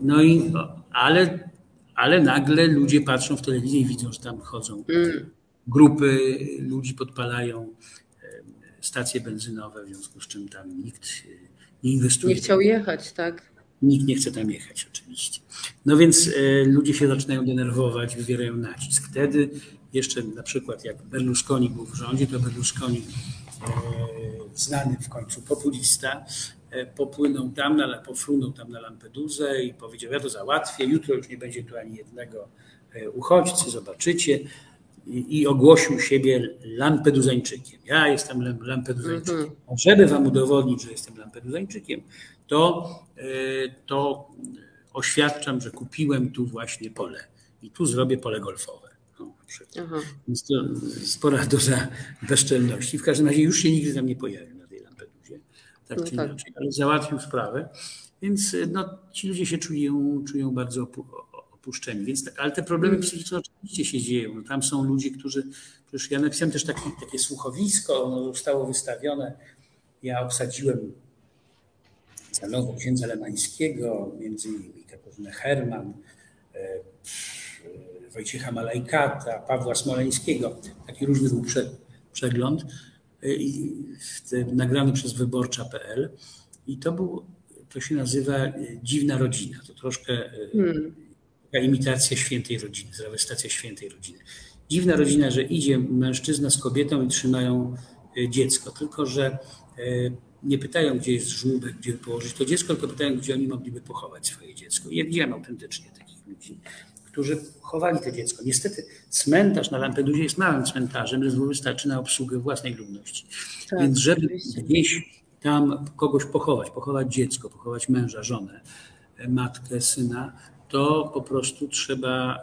ale nagle ludzie patrzą w telewizję i widzą, że tam chodzą grupy ludzi, podpalają stacje benzynowe, w związku z czym tam nikt nie inwestuje. Nie chciał jechać, tak? Nikt nie chce tam jechać oczywiście. No więc ludzie się zaczynają denerwować, wywierają nacisk. Wtedy jeszcze na przykład jak Berlusconi był w rządzie, to Berlusconi, znany w końcu populista, pofrunął tam na Lampedusę i powiedział, ja to załatwię, jutro już nie będzie tu ani jednego uchodźcy, zobaczycie. I ogłosił siebie Lampeduzańczykiem. Ja jestem Lampeduzańczykiem. Żeby wam udowodnić, że jestem Lampeduzańczykiem, to oświadczam, że kupiłem tu właśnie pole i tu zrobię pole golfowe. Więc to spora doza bezczelności. W każdym razie już się nigdy tam nie pojawił na tej Lampedusie, tak czy inaczej, ale załatwił sprawę. Więc ci ludzie się czują bardzo opuszczeni. Ale te problemy psychiczne oczywiście się dzieją. Tam są ludzie, przecież ja napisałem też takie słuchowisko, ono zostało wystawione. Ja obsadziłem salonu księdza Lemańskiego, między innymi Katarzynę Herman, Wojciecha Malajkata, Pawła Smoleńskiego. Taki różny był przegląd nagrany przez wyborcza.pl i to się nazywa Dziwna rodzina. To troszkę imitacja świętej rodziny, trawestacja świętej rodziny. Dziwna rodzina, że idzie mężczyzna z kobietą i trzymają dziecko, tylko że nie pytają, gdzie jest żłóbek, gdzie położyć to dziecko, tylko pytają, gdzie oni mogliby pochować swoje dziecko. I ja widziałem autentycznie takich ludzi, którzy chowali to dziecko. Niestety cmentarz na Lampedusie jest małym cmentarzem, ledwo wystarczy na obsługę własnej ludności. Tak, więc żeby gdzieś tam kogoś pochować dziecko, pochować męża, żonę, matkę, syna, to po prostu trzeba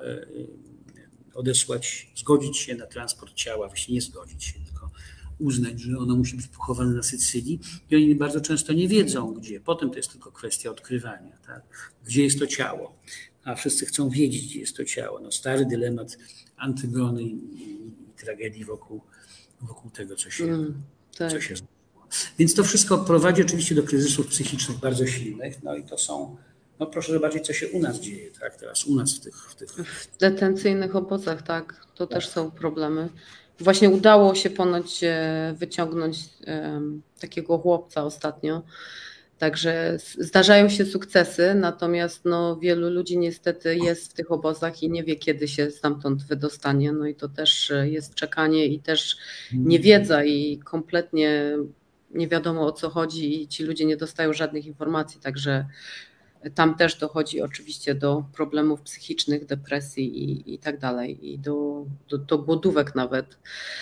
zgodzić się na transport ciała, właśnie nie zgodzić się, tylko uznać, że ono musi być pochowane na Sycylii i oni bardzo często nie wiedzą, gdzie. Potem to jest tylko kwestia odkrywania, tak? Gdzie jest to ciało. A wszyscy chcą wiedzieć, gdzie jest to ciało. Stary dylemat Antygony i tragedii wokół tego, co się zdarzyło. Więc to wszystko prowadzi oczywiście do kryzysów psychicznych bardzo silnych. I to są, proszę zobaczyć, co się u nas dzieje, tak? Teraz u nas w tych detencyjnych obozach, tak. To też są problemy. Właśnie udało się ponoć wyciągnąć takiego chłopca ostatnio. Także zdarzają się sukcesy, natomiast wielu ludzi niestety jest w tych obozach i nie wie, kiedy się stamtąd wydostanie. I to też jest czekanie i też niewiedza i kompletnie nie wiadomo, o co chodzi i ci ludzie nie dostają żadnych informacji, także tam też dochodzi oczywiście do problemów psychicznych, depresji i tak dalej, i do głodówek nawet.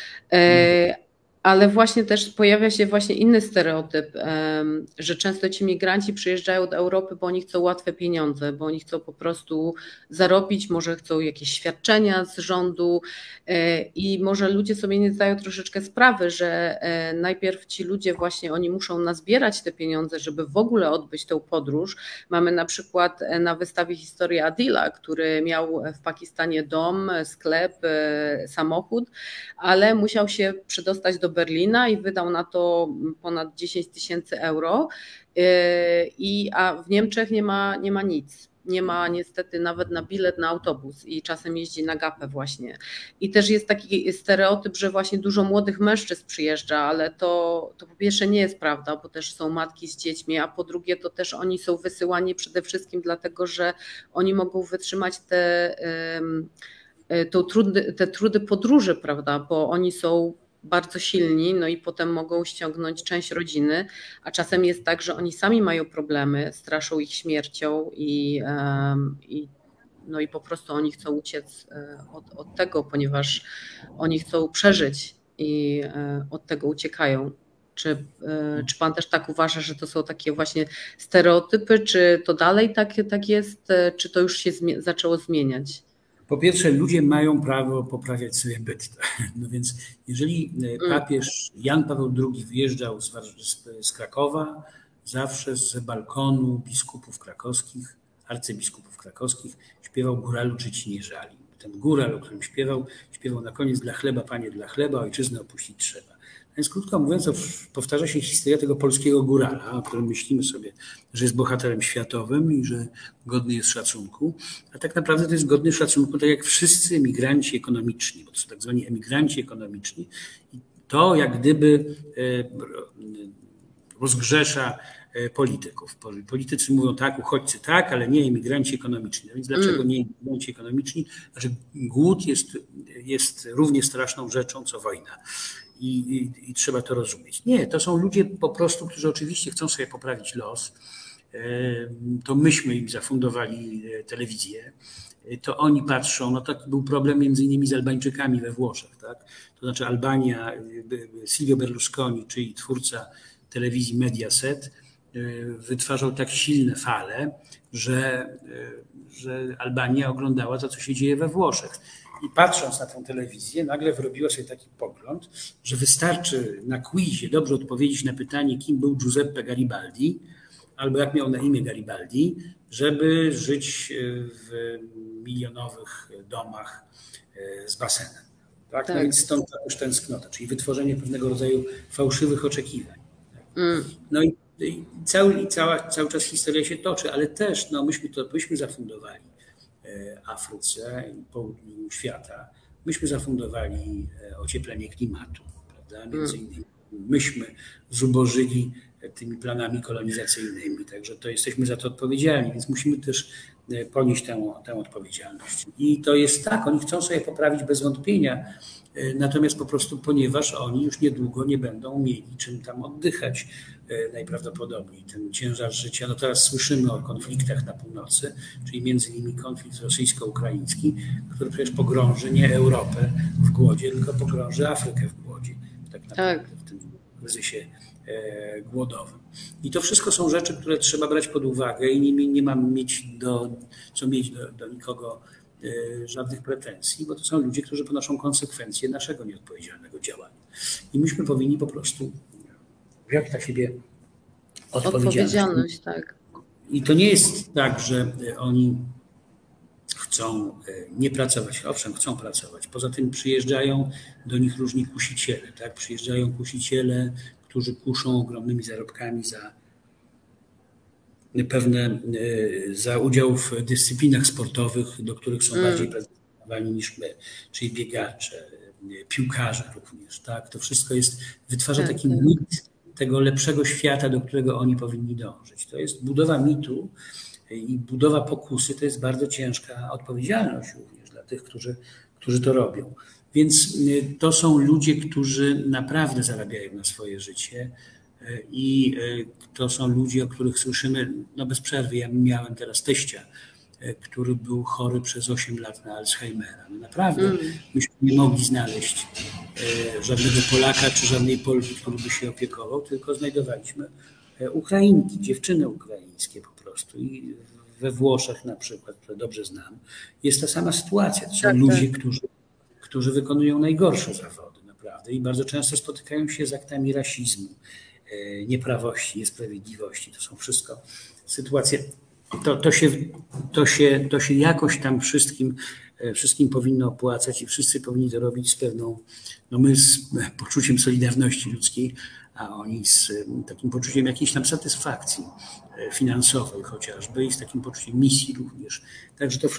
Ale właśnie też pojawia się właśnie inny stereotyp, że często ci migranci przyjeżdżają do Europy, bo oni chcą łatwe pieniądze, bo oni chcą po prostu zarobić, może chcą jakieś świadczenia z rządu i może ludzie sobie nie zdają troszeczkę sprawy, że najpierw ci ludzie właśnie, oni muszą nazbierać te pieniądze, żeby w ogóle odbyć tą podróż. Mamy na przykład na wystawie historię Adila, który miał w Pakistanie dom, sklep, samochód, ale musiał się przedostać do Berlina i wydał na to ponad 10 000 euro, a w Niemczech nie ma nic. Nie ma niestety nawet na bilet na autobus i czasem jeździ na gapę właśnie. I też jest taki stereotyp, że właśnie dużo młodych mężczyzn przyjeżdża, ale to po pierwsze nie jest prawda, bo też są matki z dziećmi, a po drugie to też oni są wysyłani przede wszystkim dlatego, że oni mogą wytrzymać te te trudy podróży, prawda, bo oni są bardzo silni, no i potem mogą ściągnąć część rodziny, a czasem jest tak, że oni sami mają problemy, straszą ich śmiercią no i po prostu oni chcą uciec od tego, ponieważ oni chcą przeżyć i od tego uciekają. Czy pan też tak uważa, że to są takie właśnie stereotypy, czy to dalej tak jest, czy to już się zaczęło zmieniać? Po pierwsze, ludzie mają prawo poprawiać sobie byt. No więc jeżeli papież Jan Paweł II wyjeżdżał z Krakowa, zawsze z balkonu biskupów krakowskich, arcybiskupów krakowskich, śpiewał Góralu, czy ci nie żali. Ten góral, o którym śpiewał na koniec: dla chleba, panie, dla chleba, ojczyznę opuścić trzeba. Więc krótko mówiąc, powtarza się historia tego polskiego górala, o którym myślimy sobie, że jest bohaterem światowym i że godny jest szacunku, a tak naprawdę to jest godny szacunku, tak jak wszyscy emigranci ekonomiczni, bo to są tak zwani emigranci ekonomiczni, i to jak gdyby rozgrzesza polityków. Politycy mówią tak, uchodźcy tak, ale nie emigranci ekonomiczni. No więc dlaczego nie emigranci ekonomiczni? Znaczy, głód jest równie straszną rzeczą, co wojna. I trzeba to rozumieć. Nie, to są ludzie po prostu, którzy oczywiście chcą sobie poprawić los. To myśmy im zafundowali telewizję. To oni patrzą, no taki był problem między innymi z Albańczykami we Włoszech. Tak? To znaczy Albania, Silvio Berlusconi, czyli twórca telewizji Mediaset, wytwarzał tak silne fale, że Albania oglądała to, co się dzieje we Włoszech. I patrząc na tę telewizję, nagle wyrobiła sobie taki pogląd, że wystarczy na quizie dobrze odpowiedzieć na pytanie, kim był Giuseppe Garibaldi, albo jak miał na imię Garibaldi, żeby żyć w milionowych domach z basenem. Tak? No więc stąd już tęsknota, czyli wytworzenie pewnego rodzaju fałszywych oczekiwań. No i cały czas historia się toczy, ale też myśmy zafundowali Afryce i południu świata. Myśmy zafundowali ocieplenie klimatu, prawda? Między innymi myśmy zubożyli tymi planami kolonizacyjnymi, także to jesteśmy za to odpowiedzialni, więc musimy też ponieść tę odpowiedzialność. I to jest tak, oni chcą sobie poprawić bez wątpienia, natomiast po prostu ponieważ oni już niedługo nie będą mieli czym tam oddychać najprawdopodobniej. Ten ciężar życia, no teraz słyszymy o konfliktach na północy, czyli między innymi konflikt rosyjsko-ukraiński, który przecież pogrąży nie Europę w głodzie, tylko pogrąży Afrykę w głodzie, tak naprawdę w tym kryzysie głodowym. I to wszystko są rzeczy, które trzeba brać pod uwagę i nie mam mieć do nikogo żadnych pretensji, bo to są ludzie, którzy ponoszą konsekwencje naszego nieodpowiedzialnego działania. I myśmy powinni po prostu wziąć na siebie odpowiedzialność. Tak. I to nie jest tak, że oni chcą nie pracować. Owszem, chcą pracować. Poza tym przyjeżdżają do nich różni kusiciele. Tak? Przyjeżdżają kusiciele, którzy kuszą ogromnymi zarobkami za udział w dyscyplinach sportowych, do których są bardziej predysponowani niż my, czyli biegacze, piłkarze również. Tak? To wszystko wytwarza taki mit tego lepszego świata, do którego oni powinni dążyć. To jest budowa mitu i budowa pokusy, to jest bardzo ciężka odpowiedzialność również dla tych, którzy to robią. Więc to są ludzie, którzy naprawdę zarabiają na swoje życie i to są ludzie, o których słyszymy bez przerwy. Ja miałem teraz teścia, który był chory przez 8 lat na Alzheimera. No naprawdę myśmy nie mogli znaleźć żadnego Polaka czy żadnej Polki, który by się opiekował, tylko znajdowaliśmy Ukrainki, dziewczyny ukraińskie po prostu. I we Włoszech na przykład, które dobrze znam, jest ta sama sytuacja. To są ludzie, którzy wykonują najgorsze zawody naprawdę i bardzo często spotykają się z aktami rasizmu, nieprawości, niesprawiedliwości. To są wszystko sytuacje. To się jakoś tam wszystkim powinno opłacać i wszyscy powinni to robić z pewną, my z poczuciem solidarności ludzkiej, a oni z takim poczuciem jakiejś tam satysfakcji finansowej chociażby i z takim poczuciem misji również. Także to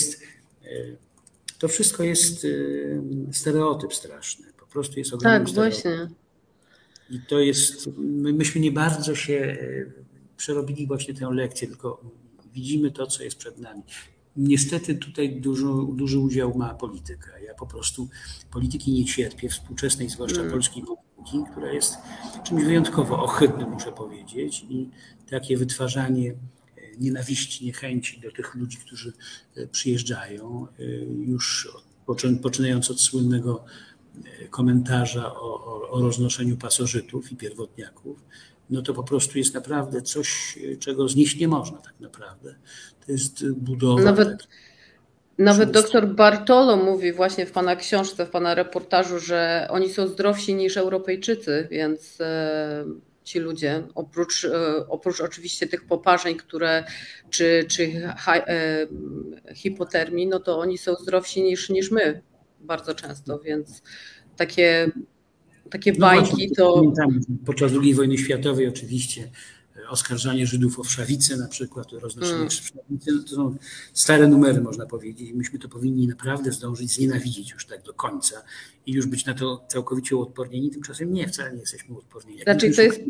wszystko jest stereotyp straszny. Po prostu jest ogromny stereotyp. Właśnie. I to jest, myśmy nie bardzo się przerobili właśnie tę lekcję, tylko widzimy to, co jest przed nami. niestety tutaj duży udział ma polityka. Ja po prostu polityki nie cierpię, współczesnej, zwłaszcza polskiej polityki, która jest czymś wyjątkowo ohydnym, muszę powiedzieć, i takie wytwarzanie nienawiści, niechęci do tych ludzi, którzy przyjeżdżają, już poczynając od słynnego komentarza o roznoszeniu pasożytów i pierwotniaków, no to po prostu jest naprawdę coś, czego znieść nie można tak naprawdę. To jest budowa. Nawet doktor Bartolo mówi właśnie w pana książce, w pana reportażu, że oni są zdrowsi niż Europejczycy, więc ci ludzie, oprócz oczywiście tych poparzeń, czy hipotermii, no to oni są zdrowsi niż my bardzo często, więc takie bajki właśnie, to... Pamiętam, podczas II wojny światowej oczywiście oskarżanie Żydów o wszawicę na przykład, roznoszenie wszawicy, no to są stare numery, można powiedzieć. Myśmy to powinni naprawdę zdążyć znienawidzić już tak do końca i już być na to całkowicie uodpornieni. Tymczasem nie, wcale nie jesteśmy uodpornieni. Znaczy to jest...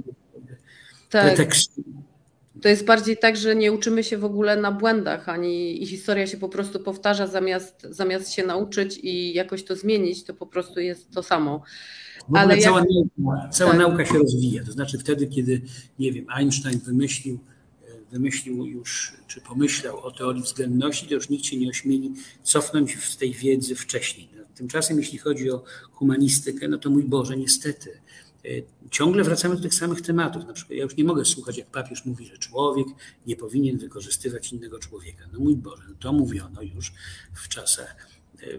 To jest bardziej tak, że nie uczymy się w ogóle na błędach, i historia się po prostu powtarza, zamiast się nauczyć i jakoś to zmienić, to po prostu jest to samo. Ale cała nauka się rozwija. To znaczy wtedy, kiedy, nie wiem, Einstein wymyślił już, czy pomyślał o teorii względności, to już nikt się nie ośmieli cofnąć z tej wiedzy wcześniej. Tymczasem, jeśli chodzi o humanistykę, no to mój Boże, niestety, ciągle wracamy do tych samych tematów. Na przykład ja już nie mogę słuchać, jak papież mówi, że człowiek nie powinien wykorzystywać innego człowieka. No mój Boże, no to mówiono już w czasach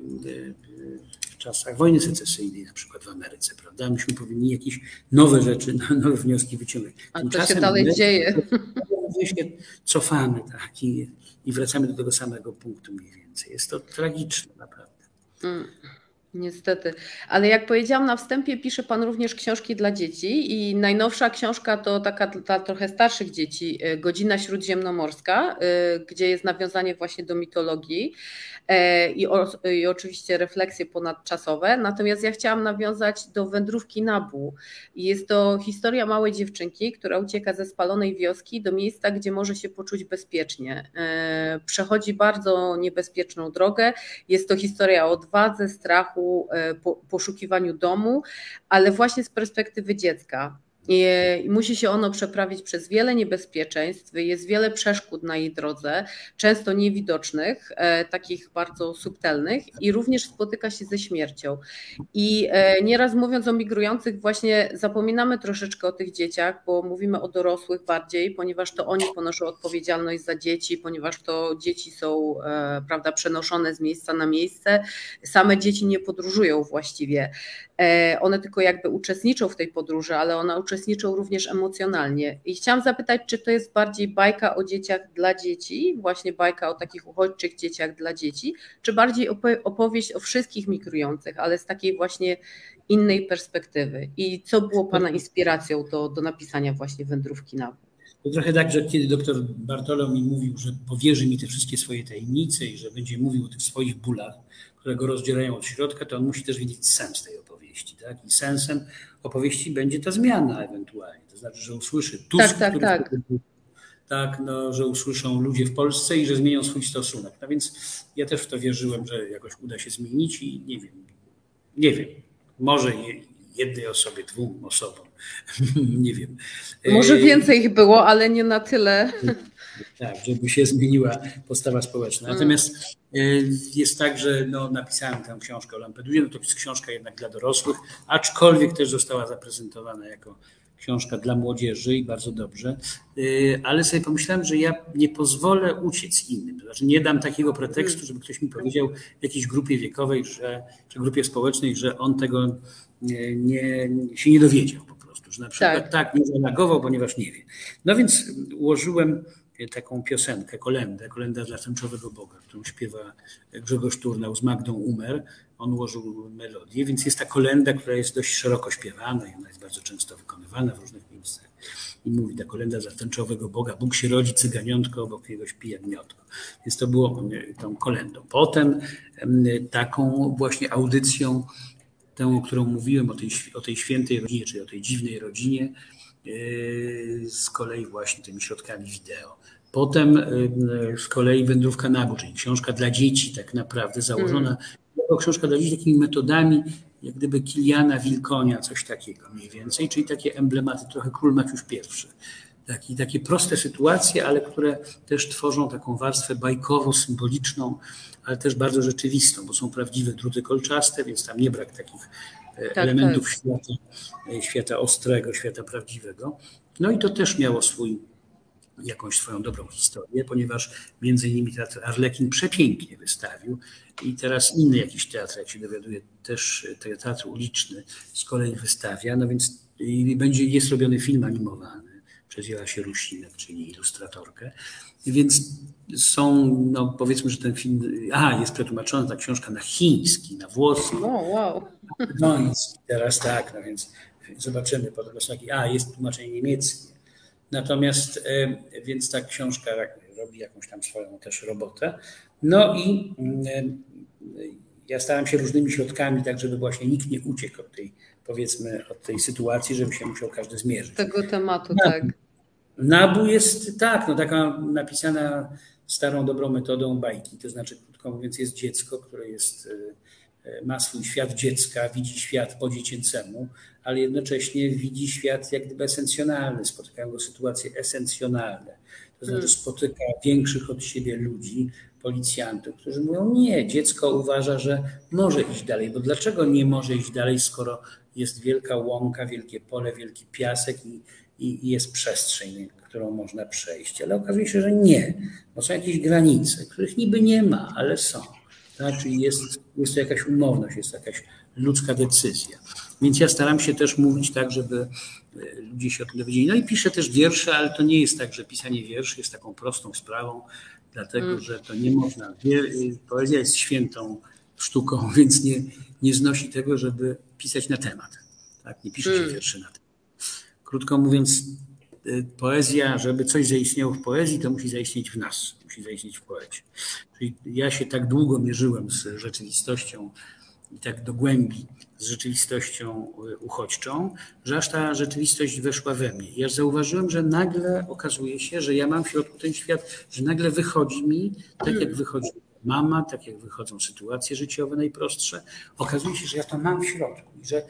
wojny secesyjnej, na przykład w Ameryce, prawda? Myśmy powinni jakieś nowe rzeczy, nowe wnioski wyciągnąć. To się dalej dzieje. My się cofamy, tak, i wracamy do tego samego punktu mniej więcej. Jest to tragiczne naprawdę. Niestety, ale jak powiedziałam na wstępie, pisze pan również książki dla dzieci i najnowsza książka to taka dla trochę starszych dzieci, Godzina Śródziemnomorska, gdzie jest nawiązanie właśnie do mitologii i oczywiście refleksje ponadczasowe. Natomiast ja chciałam nawiązać do Wędrówki Nabu. Jest to historia małej dziewczynki, która ucieka ze spalonej wioski do miejsca, gdzie może się poczuć bezpiecznie. Przechodzi bardzo niebezpieczną drogę. Jest to historia o odwadze, strachu, poszukiwaniu domu, ale właśnie z perspektywy dziecka. I musi się ono przeprawić przez wiele niebezpieczeństw, jest wiele przeszkód na jej drodze, często niewidocznych, takich bardzo subtelnych i również spotyka się ze śmiercią. I nieraz mówiąc o migrujących właśnie zapominamy troszeczkę o tych dzieciach, bo mówimy o dorosłych bardziej, ponieważ to oni ponoszą odpowiedzialność za dzieci, ponieważ to dzieci są, prawda, przenoszone z miejsca na miejsce. Same dzieci nie podróżują właściwie. One tylko jakby uczestniczą w tej podróży, ale one uczestniczą również emocjonalnie. I chciałam zapytać, czy to jest bardziej bajka o dzieciach dla dzieci, właśnie bajka o takich uchodźczych dzieciach dla dzieci, czy bardziej opowieść o wszystkich migrujących, ale z takiej właśnie innej perspektywy. I co było pana inspiracją do napisania właśnie Wędrówki Nabu? To trochę tak, że kiedy doktor Bartolo mi mówił, że powierzy mi te wszystkie swoje tajemnice i że będzie mówił o tych swoich bólach, które go rozdzierają od środka, to on musi też wiedzieć sens tej opowieści. Tak? I sensem opowieści będzie ta zmiana ewentualnie. To znaczy, że usłyszy Tusk, że usłyszą ludzie w Polsce i że zmienią swój stosunek. No więc ja też w to wierzyłem, że jakoś uda się zmienić i nie wiem, może jednej osobie, 2 osobom, nie wiem. Może więcej ich było, ale nie na tyle. Tak, żeby się zmieniła postawa społeczna. Natomiast jest tak, że napisałem tę książkę o Lampedusie, to jest książka jednak dla dorosłych, aczkolwiek też została zaprezentowana jako książka dla młodzieży i bardzo dobrze, ale sobie pomyślałem, że ja nie pozwolę uciec innym. To znaczy nie dam takiego pretekstu, żeby ktoś mi powiedział w jakiejś grupie wiekowej, czy grupie społecznej, że on tego się nie dowiedział po prostu, że na przykład tak nie zareagował, ponieważ nie wie. No więc ułożyłem taką piosenkę, kolenda dla tęczowego Boga, którą śpiewa Grzegorz Turnał z Magdą Umer. On ułożył melodię, więc jest ta kolenda, która jest dość szeroko śpiewana i ona jest bardzo często wykonywana w różnych miejscach. I mówi ta kolenda dla tęczowego Boga, Bóg się rodzi, cyganiątko, obok niego śpi jagniątko. Więc to było tą kolendą. Potem taką właśnie audycją, tę, o którą mówiłem, o tej świętej rodzinie, czyli o tej dziwnej rodzinie, z kolei właśnie tymi środkami wideo. Potem z kolei Wędrówka Nabu, czyli książka dla dzieci tak naprawdę założona, jako książka dla dzieci takimi metodami jak gdyby Kiliana Wilkonia, coś takiego mniej więcej, czyli takie emblematy, trochę Król Maciusz I. Takie proste sytuacje, ale które też tworzą taką warstwę bajkowo-symboliczną, ale też bardzo rzeczywistą, bo są prawdziwe druty kolczaste, więc tam nie brak takich elementów świata ostrego, świata prawdziwego. No i to też miało jakąś swoją dobrą historię, ponieważ między innymi teatr Arlekin przepięknie wystawił i teraz inny jakiś teatr, jak się dowiaduje, też teatr uliczny z kolei wystawia, no więc jest robiony film animowany przez Joasię Rusinek, czyli ilustratorkę, więc są, no powiedzmy, że ten film, jest przetłumaczona ta książka na chiński, na włoski, no i teraz tak, no więc zobaczymy, potem jest tłumaczenie niemieckie. Natomiast, więc ta książka robi jakąś tam swoją też robotę. No i ja staram się różnymi środkami, tak żeby właśnie nikt nie uciekł od tej sytuacji, żeby się musiał każdy zmierzyć. Tego tematu, tak. Nabu jest taka napisana starą, dobrą metodą bajki. To znaczy, krótko mówiąc, jest dziecko, które ma swój świat dziecka, widzi świat po dziecięcemu, ale jednocześnie widzi świat jak gdyby esencjonalny, spotykają go sytuacje esencjonalne. To znaczy spotyka większych od siebie ludzi, policjantów, którzy mówią nie, dziecko uważa, że może iść dalej, bo dlaczego nie może iść dalej, skoro jest wielka łąka, wielkie pole, wielki piasek i jest przestrzeń, którą można przejść. Ale okazuje się, że nie, bo są jakieś granice, których niby nie ma, ale są. Tak? Czyli jest to jakaś umowność, jest jakaś ludzka decyzja. Więc ja staram się też mówić tak, żeby ludzie się o tym dowiedzieli. No i piszę też wiersze, ale to nie jest tak, że pisanie wierszy jest taką prostą sprawą, dlatego że to nie można. Poezja jest świętą sztuką, więc nie znosi tego, żeby pisać na temat. Tak? Nie pisze się wierszy na temat. Krótko mówiąc, poezja, żeby coś zaistniało w poezji, to musi zaistnieć w nas, musi zaistnieć w poecie. Czyli ja się tak długo mierzyłem z rzeczywistością i tak do głębi z rzeczywistością uchodźczą, że aż ta rzeczywistość weszła we mnie. Ja zauważyłem, że nagle okazuje się, że ja mam w środku ten świat, że nagle wychodzi mi, tak jak wychodzi mama, tak jak wychodzą sytuacje życiowe najprostsze. Okazuje się, że ja to mam w środku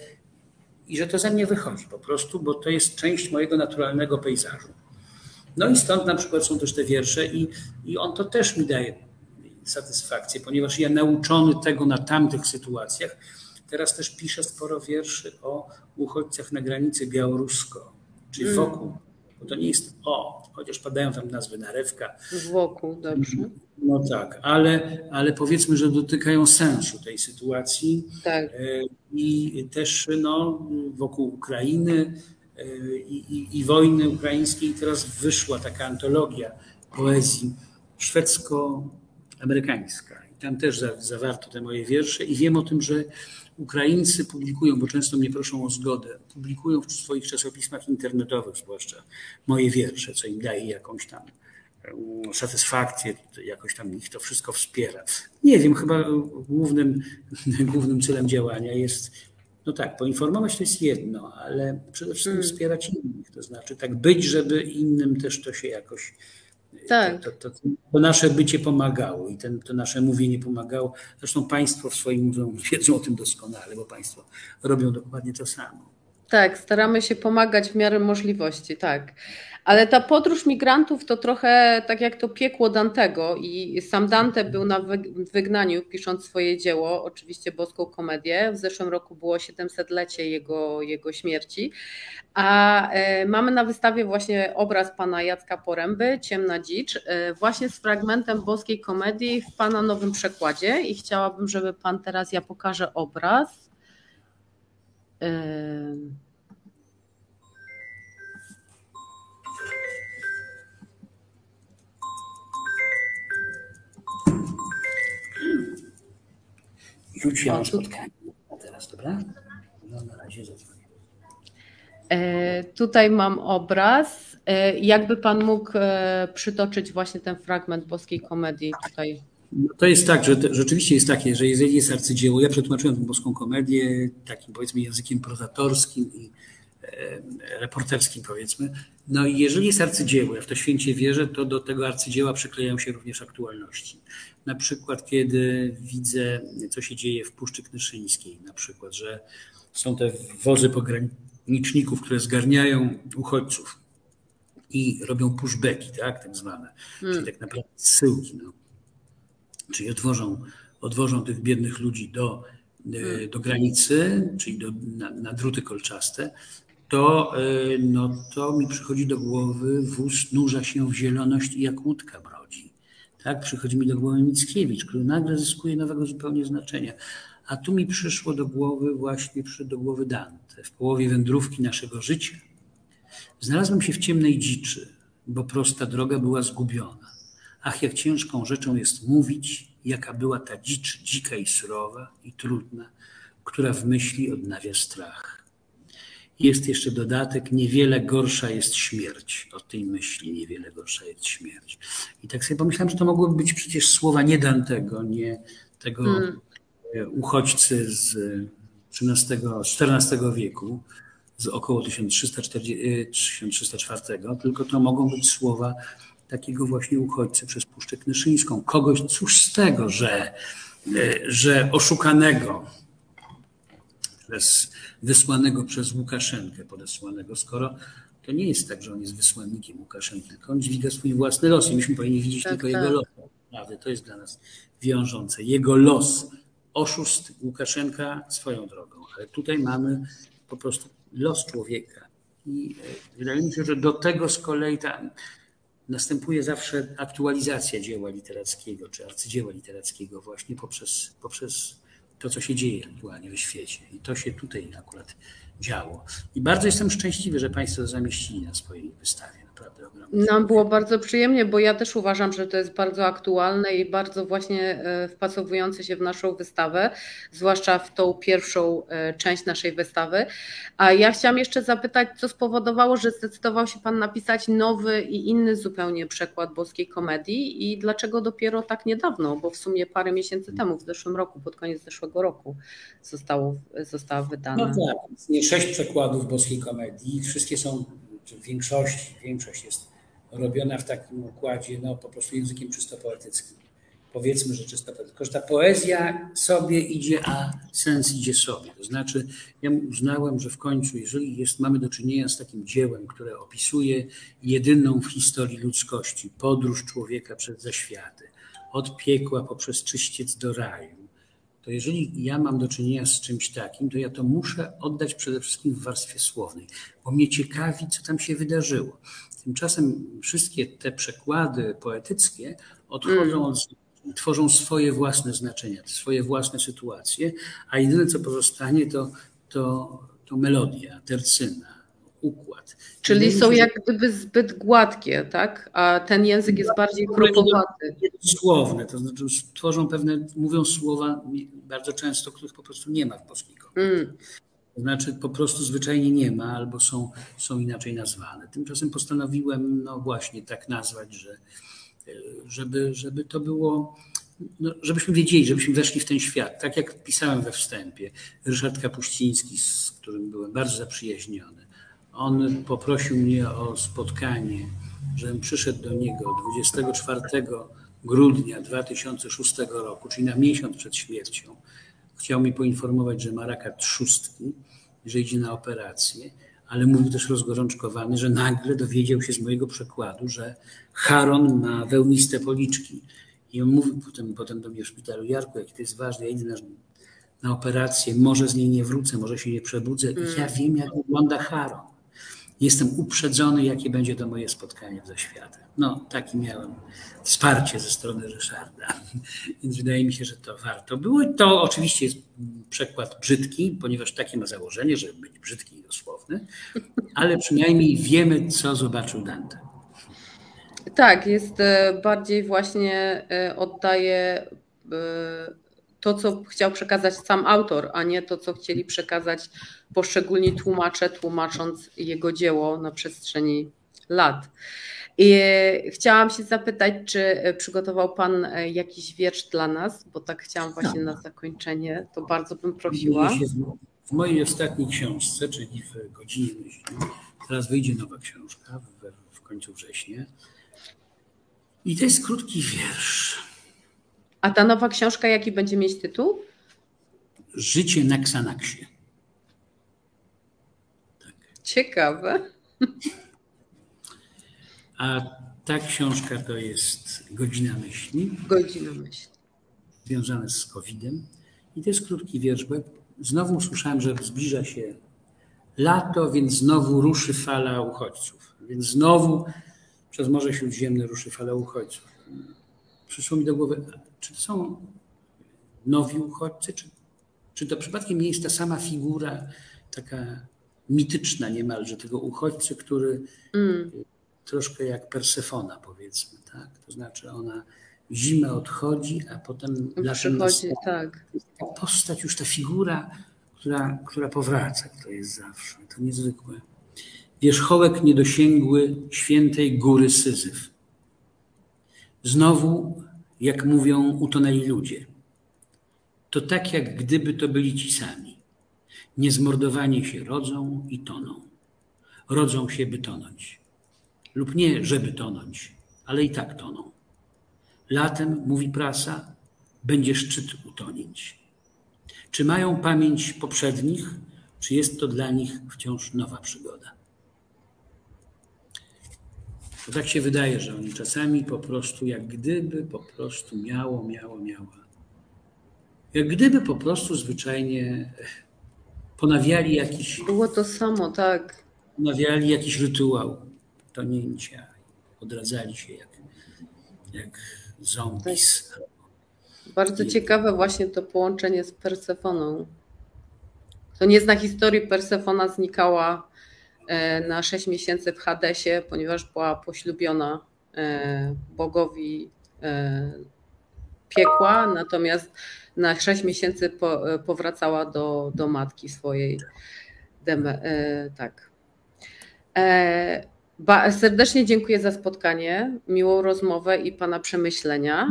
i że to ze mnie wychodzi po prostu, bo to jest część mojego naturalnego pejzażu. No i stąd na przykład są też te wiersze i on to też mi daje satysfakcję, ponieważ ja nauczony tego na tamtych sytuacjach, teraz też piszę sporo wierszy o uchodźcach na granicy białorusko, czyli wokół, bo to nie jest chociaż padają tam nazwy Narewka. Wokół, dobrze. No tak, ale powiedzmy, że dotykają sensu tej sytuacji. Tak. I też wokół Ukrainy i wojny ukraińskiej. Teraz wyszła taka antologia poezji szwedzko-amerykańska. I tam też zawarto te moje wiersze i wiem o tym, że Ukraińcy publikują, bo często mnie proszą o zgodę, publikują w swoich czasopismach internetowych zwłaszcza moje wiersze, co im daje jakąś tam satysfakcję, jakoś tam ich to wszystko wspiera. Nie wiem, chyba głównym celem działania jest, poinformować to jest jedno, ale przede wszystkim wspierać innych, to znaczy tak być, żeby innym też to się jakoś, to nasze bycie pomagało i to nasze mówienie pomagało. Zresztą państwo w swoim muzeum wiedzą o tym doskonale, bo państwo robią dokładnie to samo. Tak, staramy się pomagać w miarę możliwości, tak. Ale ta podróż migrantów to trochę tak jak to piekło Dantego i sam Dante był na wygnaniu, pisząc swoje dzieło, oczywiście Boską komedię. W zeszłym roku było 700-lecie jego śmierci. A mamy na wystawie właśnie obraz pana Jacka Poręby, Ciemna dzicz, właśnie z fragmentem Boskiej komedii w pana nowym przekładzie i chciałabym, żeby pan teraz, ja pokażę obraz. Już ja mam spotkanie. A teraz, dobra? No na razie zadzwonię. Tutaj mam obraz. Jakby pan mógł przytoczyć właśnie ten fragment Boskiej komedii tutaj? No to jest tak, że rzeczywiście jest takie, że jeżeli jest arcydzieło, ja przetłumaczyłem tę Boską komedię takim powiedzmy językiem prozatorskim i reporterskim, powiedzmy. No i jeżeli jest arcydzieło, ja w to święcie wierzę, to do tego arcydzieła przyklejają się również aktualności. Na przykład, kiedy widzę, co się dzieje w Puszczy Knyszyńskiej, na przykład, że są te wozy pograniczników, które zgarniają uchodźców i robią pushbacki, tak zwane, czyli tak naprawdę zsyłki, no. Czyli odwożą tych biednych ludzi do granicy, czyli na druty kolczaste, to mi przychodzi do głowy wóz nurza się w zieloność i jak łódka brodzi. Tak? Przychodzi mi do głowy Mickiewicz, który nagle zyskuje nowego zupełnie znaczenia. A tu mi przyszło do głowy Dante. W połowie wędrówki naszego życia znalazłem się w ciemnej dziczy, bo prosta droga była zgubiona. Ach, jak ciężką rzeczą jest mówić, jaka była ta dzicz, dzika i surowa i trudna, która w myśli odnawia strach. Jest jeszcze dodatek, niewiele gorsza jest śmierć. Od tej myśli niewiele gorsza jest śmierć. I tak sobie pomyślałem, że to mogłyby być przecież słowa nie Dantego, nie tego uchodźcy z XIV wieku, z około 1304, tylko to mogą być słowa takiego właśnie uchodźcy przez Puszczę Knyszyńską. Kogoś, cóż z tego, że oszukanego, wysłanego przez Łukaszenkę, podesłanego, skoro to nie jest tak, że on jest wysłannikiem Łukaszenki, tylko on dźwiga swój własny los i myśmy powinni widzieć tylko jego los. Prawda? To jest dla nas wiążące. Jego los. Oszust Łukaszenka swoją drogą, ale tutaj mamy po prostu los człowieka. I wydaje mi się, że do tego z kolei następuje zawsze aktualizacja dzieła literackiego, czy arcydzieła literackiego właśnie poprzez to, co się dzieje aktualnie w świecie. I to się tutaj akurat działo. I bardzo jestem szczęśliwy, że Państwo to zamieścili na swojej wystawie. Naprawdę ogromnie. Nam było bardzo przyjemnie, bo ja też uważam, że to jest bardzo aktualne i bardzo właśnie wpasowujące się w naszą wystawę, zwłaszcza w tą pierwszą część naszej wystawy. A ja chciałam jeszcze zapytać, co spowodowało, że zdecydował się Pan napisać nowy i inny zupełnie przekład Boskiej Komedii i dlaczego dopiero tak niedawno, bo w sumie parę miesięcy temu, w zeszłym roku, pod koniec zeszłego roku została wydana. No tak, istnieje 6 przekładów Boskiej Komedii. Wszystkie są, czy większość jest robiona w takim układzie, no po prostu językiem czysto poetyckim. Powiedzmy, że czysto poetyckim. Tylko że ta poezja sobie idzie, a sens idzie sobie. To znaczy, ja uznałem, że w końcu, jeżeli mamy do czynienia z takim dziełem, które opisuje jedyną w historii ludzkości podróż człowieka przez zaświaty, od piekła poprzez czyściec do raju, to jeżeli ja mam do czynienia z czymś takim, to ja to muszę oddać przede wszystkim w warstwie słownej, bo mnie ciekawi, co tam się wydarzyło. Tymczasem wszystkie te przekłady poetyckie odchodzą tworzą swoje własne znaczenia, swoje własne sytuacje, a jedyne, co pozostanie, to melodia, tercyna, układ. Czyli są jak gdyby zbyt gładkie, tak? A ten język jest bardziej chrupowaty. Słowne, to znaczy mówią słowa bardzo często, których po prostu nie ma w Boskiej Komedii. To znaczy po prostu zwyczajnie nie ma, albo są inaczej nazwane. Tymczasem postanowiłem właśnie tak nazwać, żeby to było, żebyśmy wiedzieli, żebyśmy weszli w ten świat. Tak jak pisałem we wstępie, Ryszard Kapuściński, z którym byłem bardzo zaprzyjaźniony, on poprosił mnie o spotkanie, żebym przyszedł do niego 24 grudnia 2006 roku, czyli na miesiąc przed śmiercią. Chciał mi poinformować, że ma raka trzustki, że idzie na operację, ale mówił też rozgorączkowany, że nagle dowiedział się z mojego przekładu, że Charon ma wełniste policzki. I on mówił potem do mnie w szpitalu: Jarku, jaki to jest ważne, ja idę na operację, może z niej nie wrócę, może się nie przebudzę i ja wiem, jak wygląda Charon. Jestem uprzedzony, jakie będzie to moje spotkanie ze światem. No, taki miałem wsparcie ze strony Ryszarda, więc wydaje mi się, że to warto było. To oczywiście jest przekład brzydki, ponieważ takie ma założenie, żeby być brzydki i dosłowny, ale przynajmniej wiemy, co zobaczył Dante. Tak, jest bardziej właśnie oddaje to, co chciał przekazać sam autor, a nie to, co chcieli przekazać poszczególni tłumacze, tłumacząc jego dzieło na przestrzeni lat. I chciałam się zapytać, czy przygotował Pan jakiś wiersz dla nas, bo tak chciałam właśnie na zakończenie, to bardzo bym prosiła. w mojej ostatniej książce, czyli w Godzinie Myśli, teraz wyjdzie nowa książka w końcu września. I to jest krótki wiersz. A ta nowa książka jaki będzie mieć tytuł? Życie na Xanaxie. Tak. Ciekawe. A ta książka to jest Godzina Myśli. Godzina Myśli. Związane z COVID-em. I to jest krótki wiersz, bo znowu usłyszałem, że zbliża się lato, więc znowu ruszy fala uchodźców. Więc znowu przez Morze Śródziemne ruszy fala uchodźców. Przyszło mi do głowy, czy to są nowi uchodźcy, czy to przypadkiem nie jest ta sama figura, taka mityczna niemalże, tego uchodźcy, który troszkę jak Persefona, powiedzmy, tak? To znaczy ona zimę odchodzi, a potem przychodzi, tak. Ta postać, już ta figura, która powraca, to jest zawsze, to niezwykłe. Wierzchołek niedosięgły świętej góry Syzyf. Znowu, jak mówią, utonęli ludzie. To tak, jak gdyby to byli ci sami. Niezmordowani się rodzą i toną. Rodzą się, by tonąć. Lub nie, żeby tonąć, ale i tak toną. Latem, mówi prasa, będzie szczyt utonięć. Czy mają pamięć poprzednich, czy jest to dla nich wciąż nowa przygoda? To tak się wydaje, że oni czasami po prostu, jak gdyby po prostu miała. Jak gdyby po prostu zwyczajnie ponawiali jakiś... Było to samo, tak. Ponawiali jakiś rytuał tonięcia. Odradzali się jak zombies. Tak. Bardzo ciekawe właśnie to połączenie z Persefoną. Kto nie zna historii, Persefona znikała na 6 miesięcy w Hadesie, ponieważ była poślubiona bogowi piekła, natomiast na 6 miesięcy powracała do matki swojej. Tak. Serdecznie dziękuję za spotkanie, miłą rozmowę i Pana przemyślenia.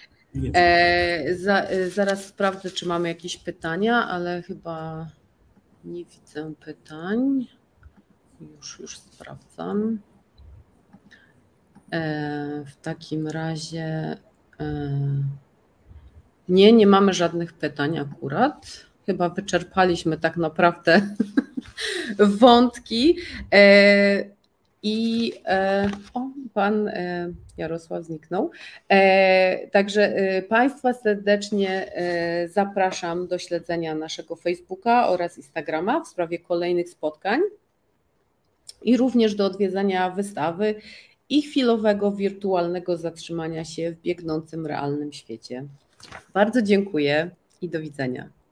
Zaraz sprawdzę, czy mamy jakieś pytania, ale chyba nie widzę pytań. Już sprawdzam. W takim razie nie mamy żadnych pytań akurat. Chyba wyczerpaliśmy tak naprawdę wątki. I pan Jarosław zniknął. Także Państwa serdecznie zapraszam do śledzenia naszego Facebooka oraz Instagrama w sprawie kolejnych spotkań i również do odwiedzania wystawy i chwilowego wirtualnego zatrzymania się w biegnącym realnym świecie. Bardzo dziękuję i do widzenia.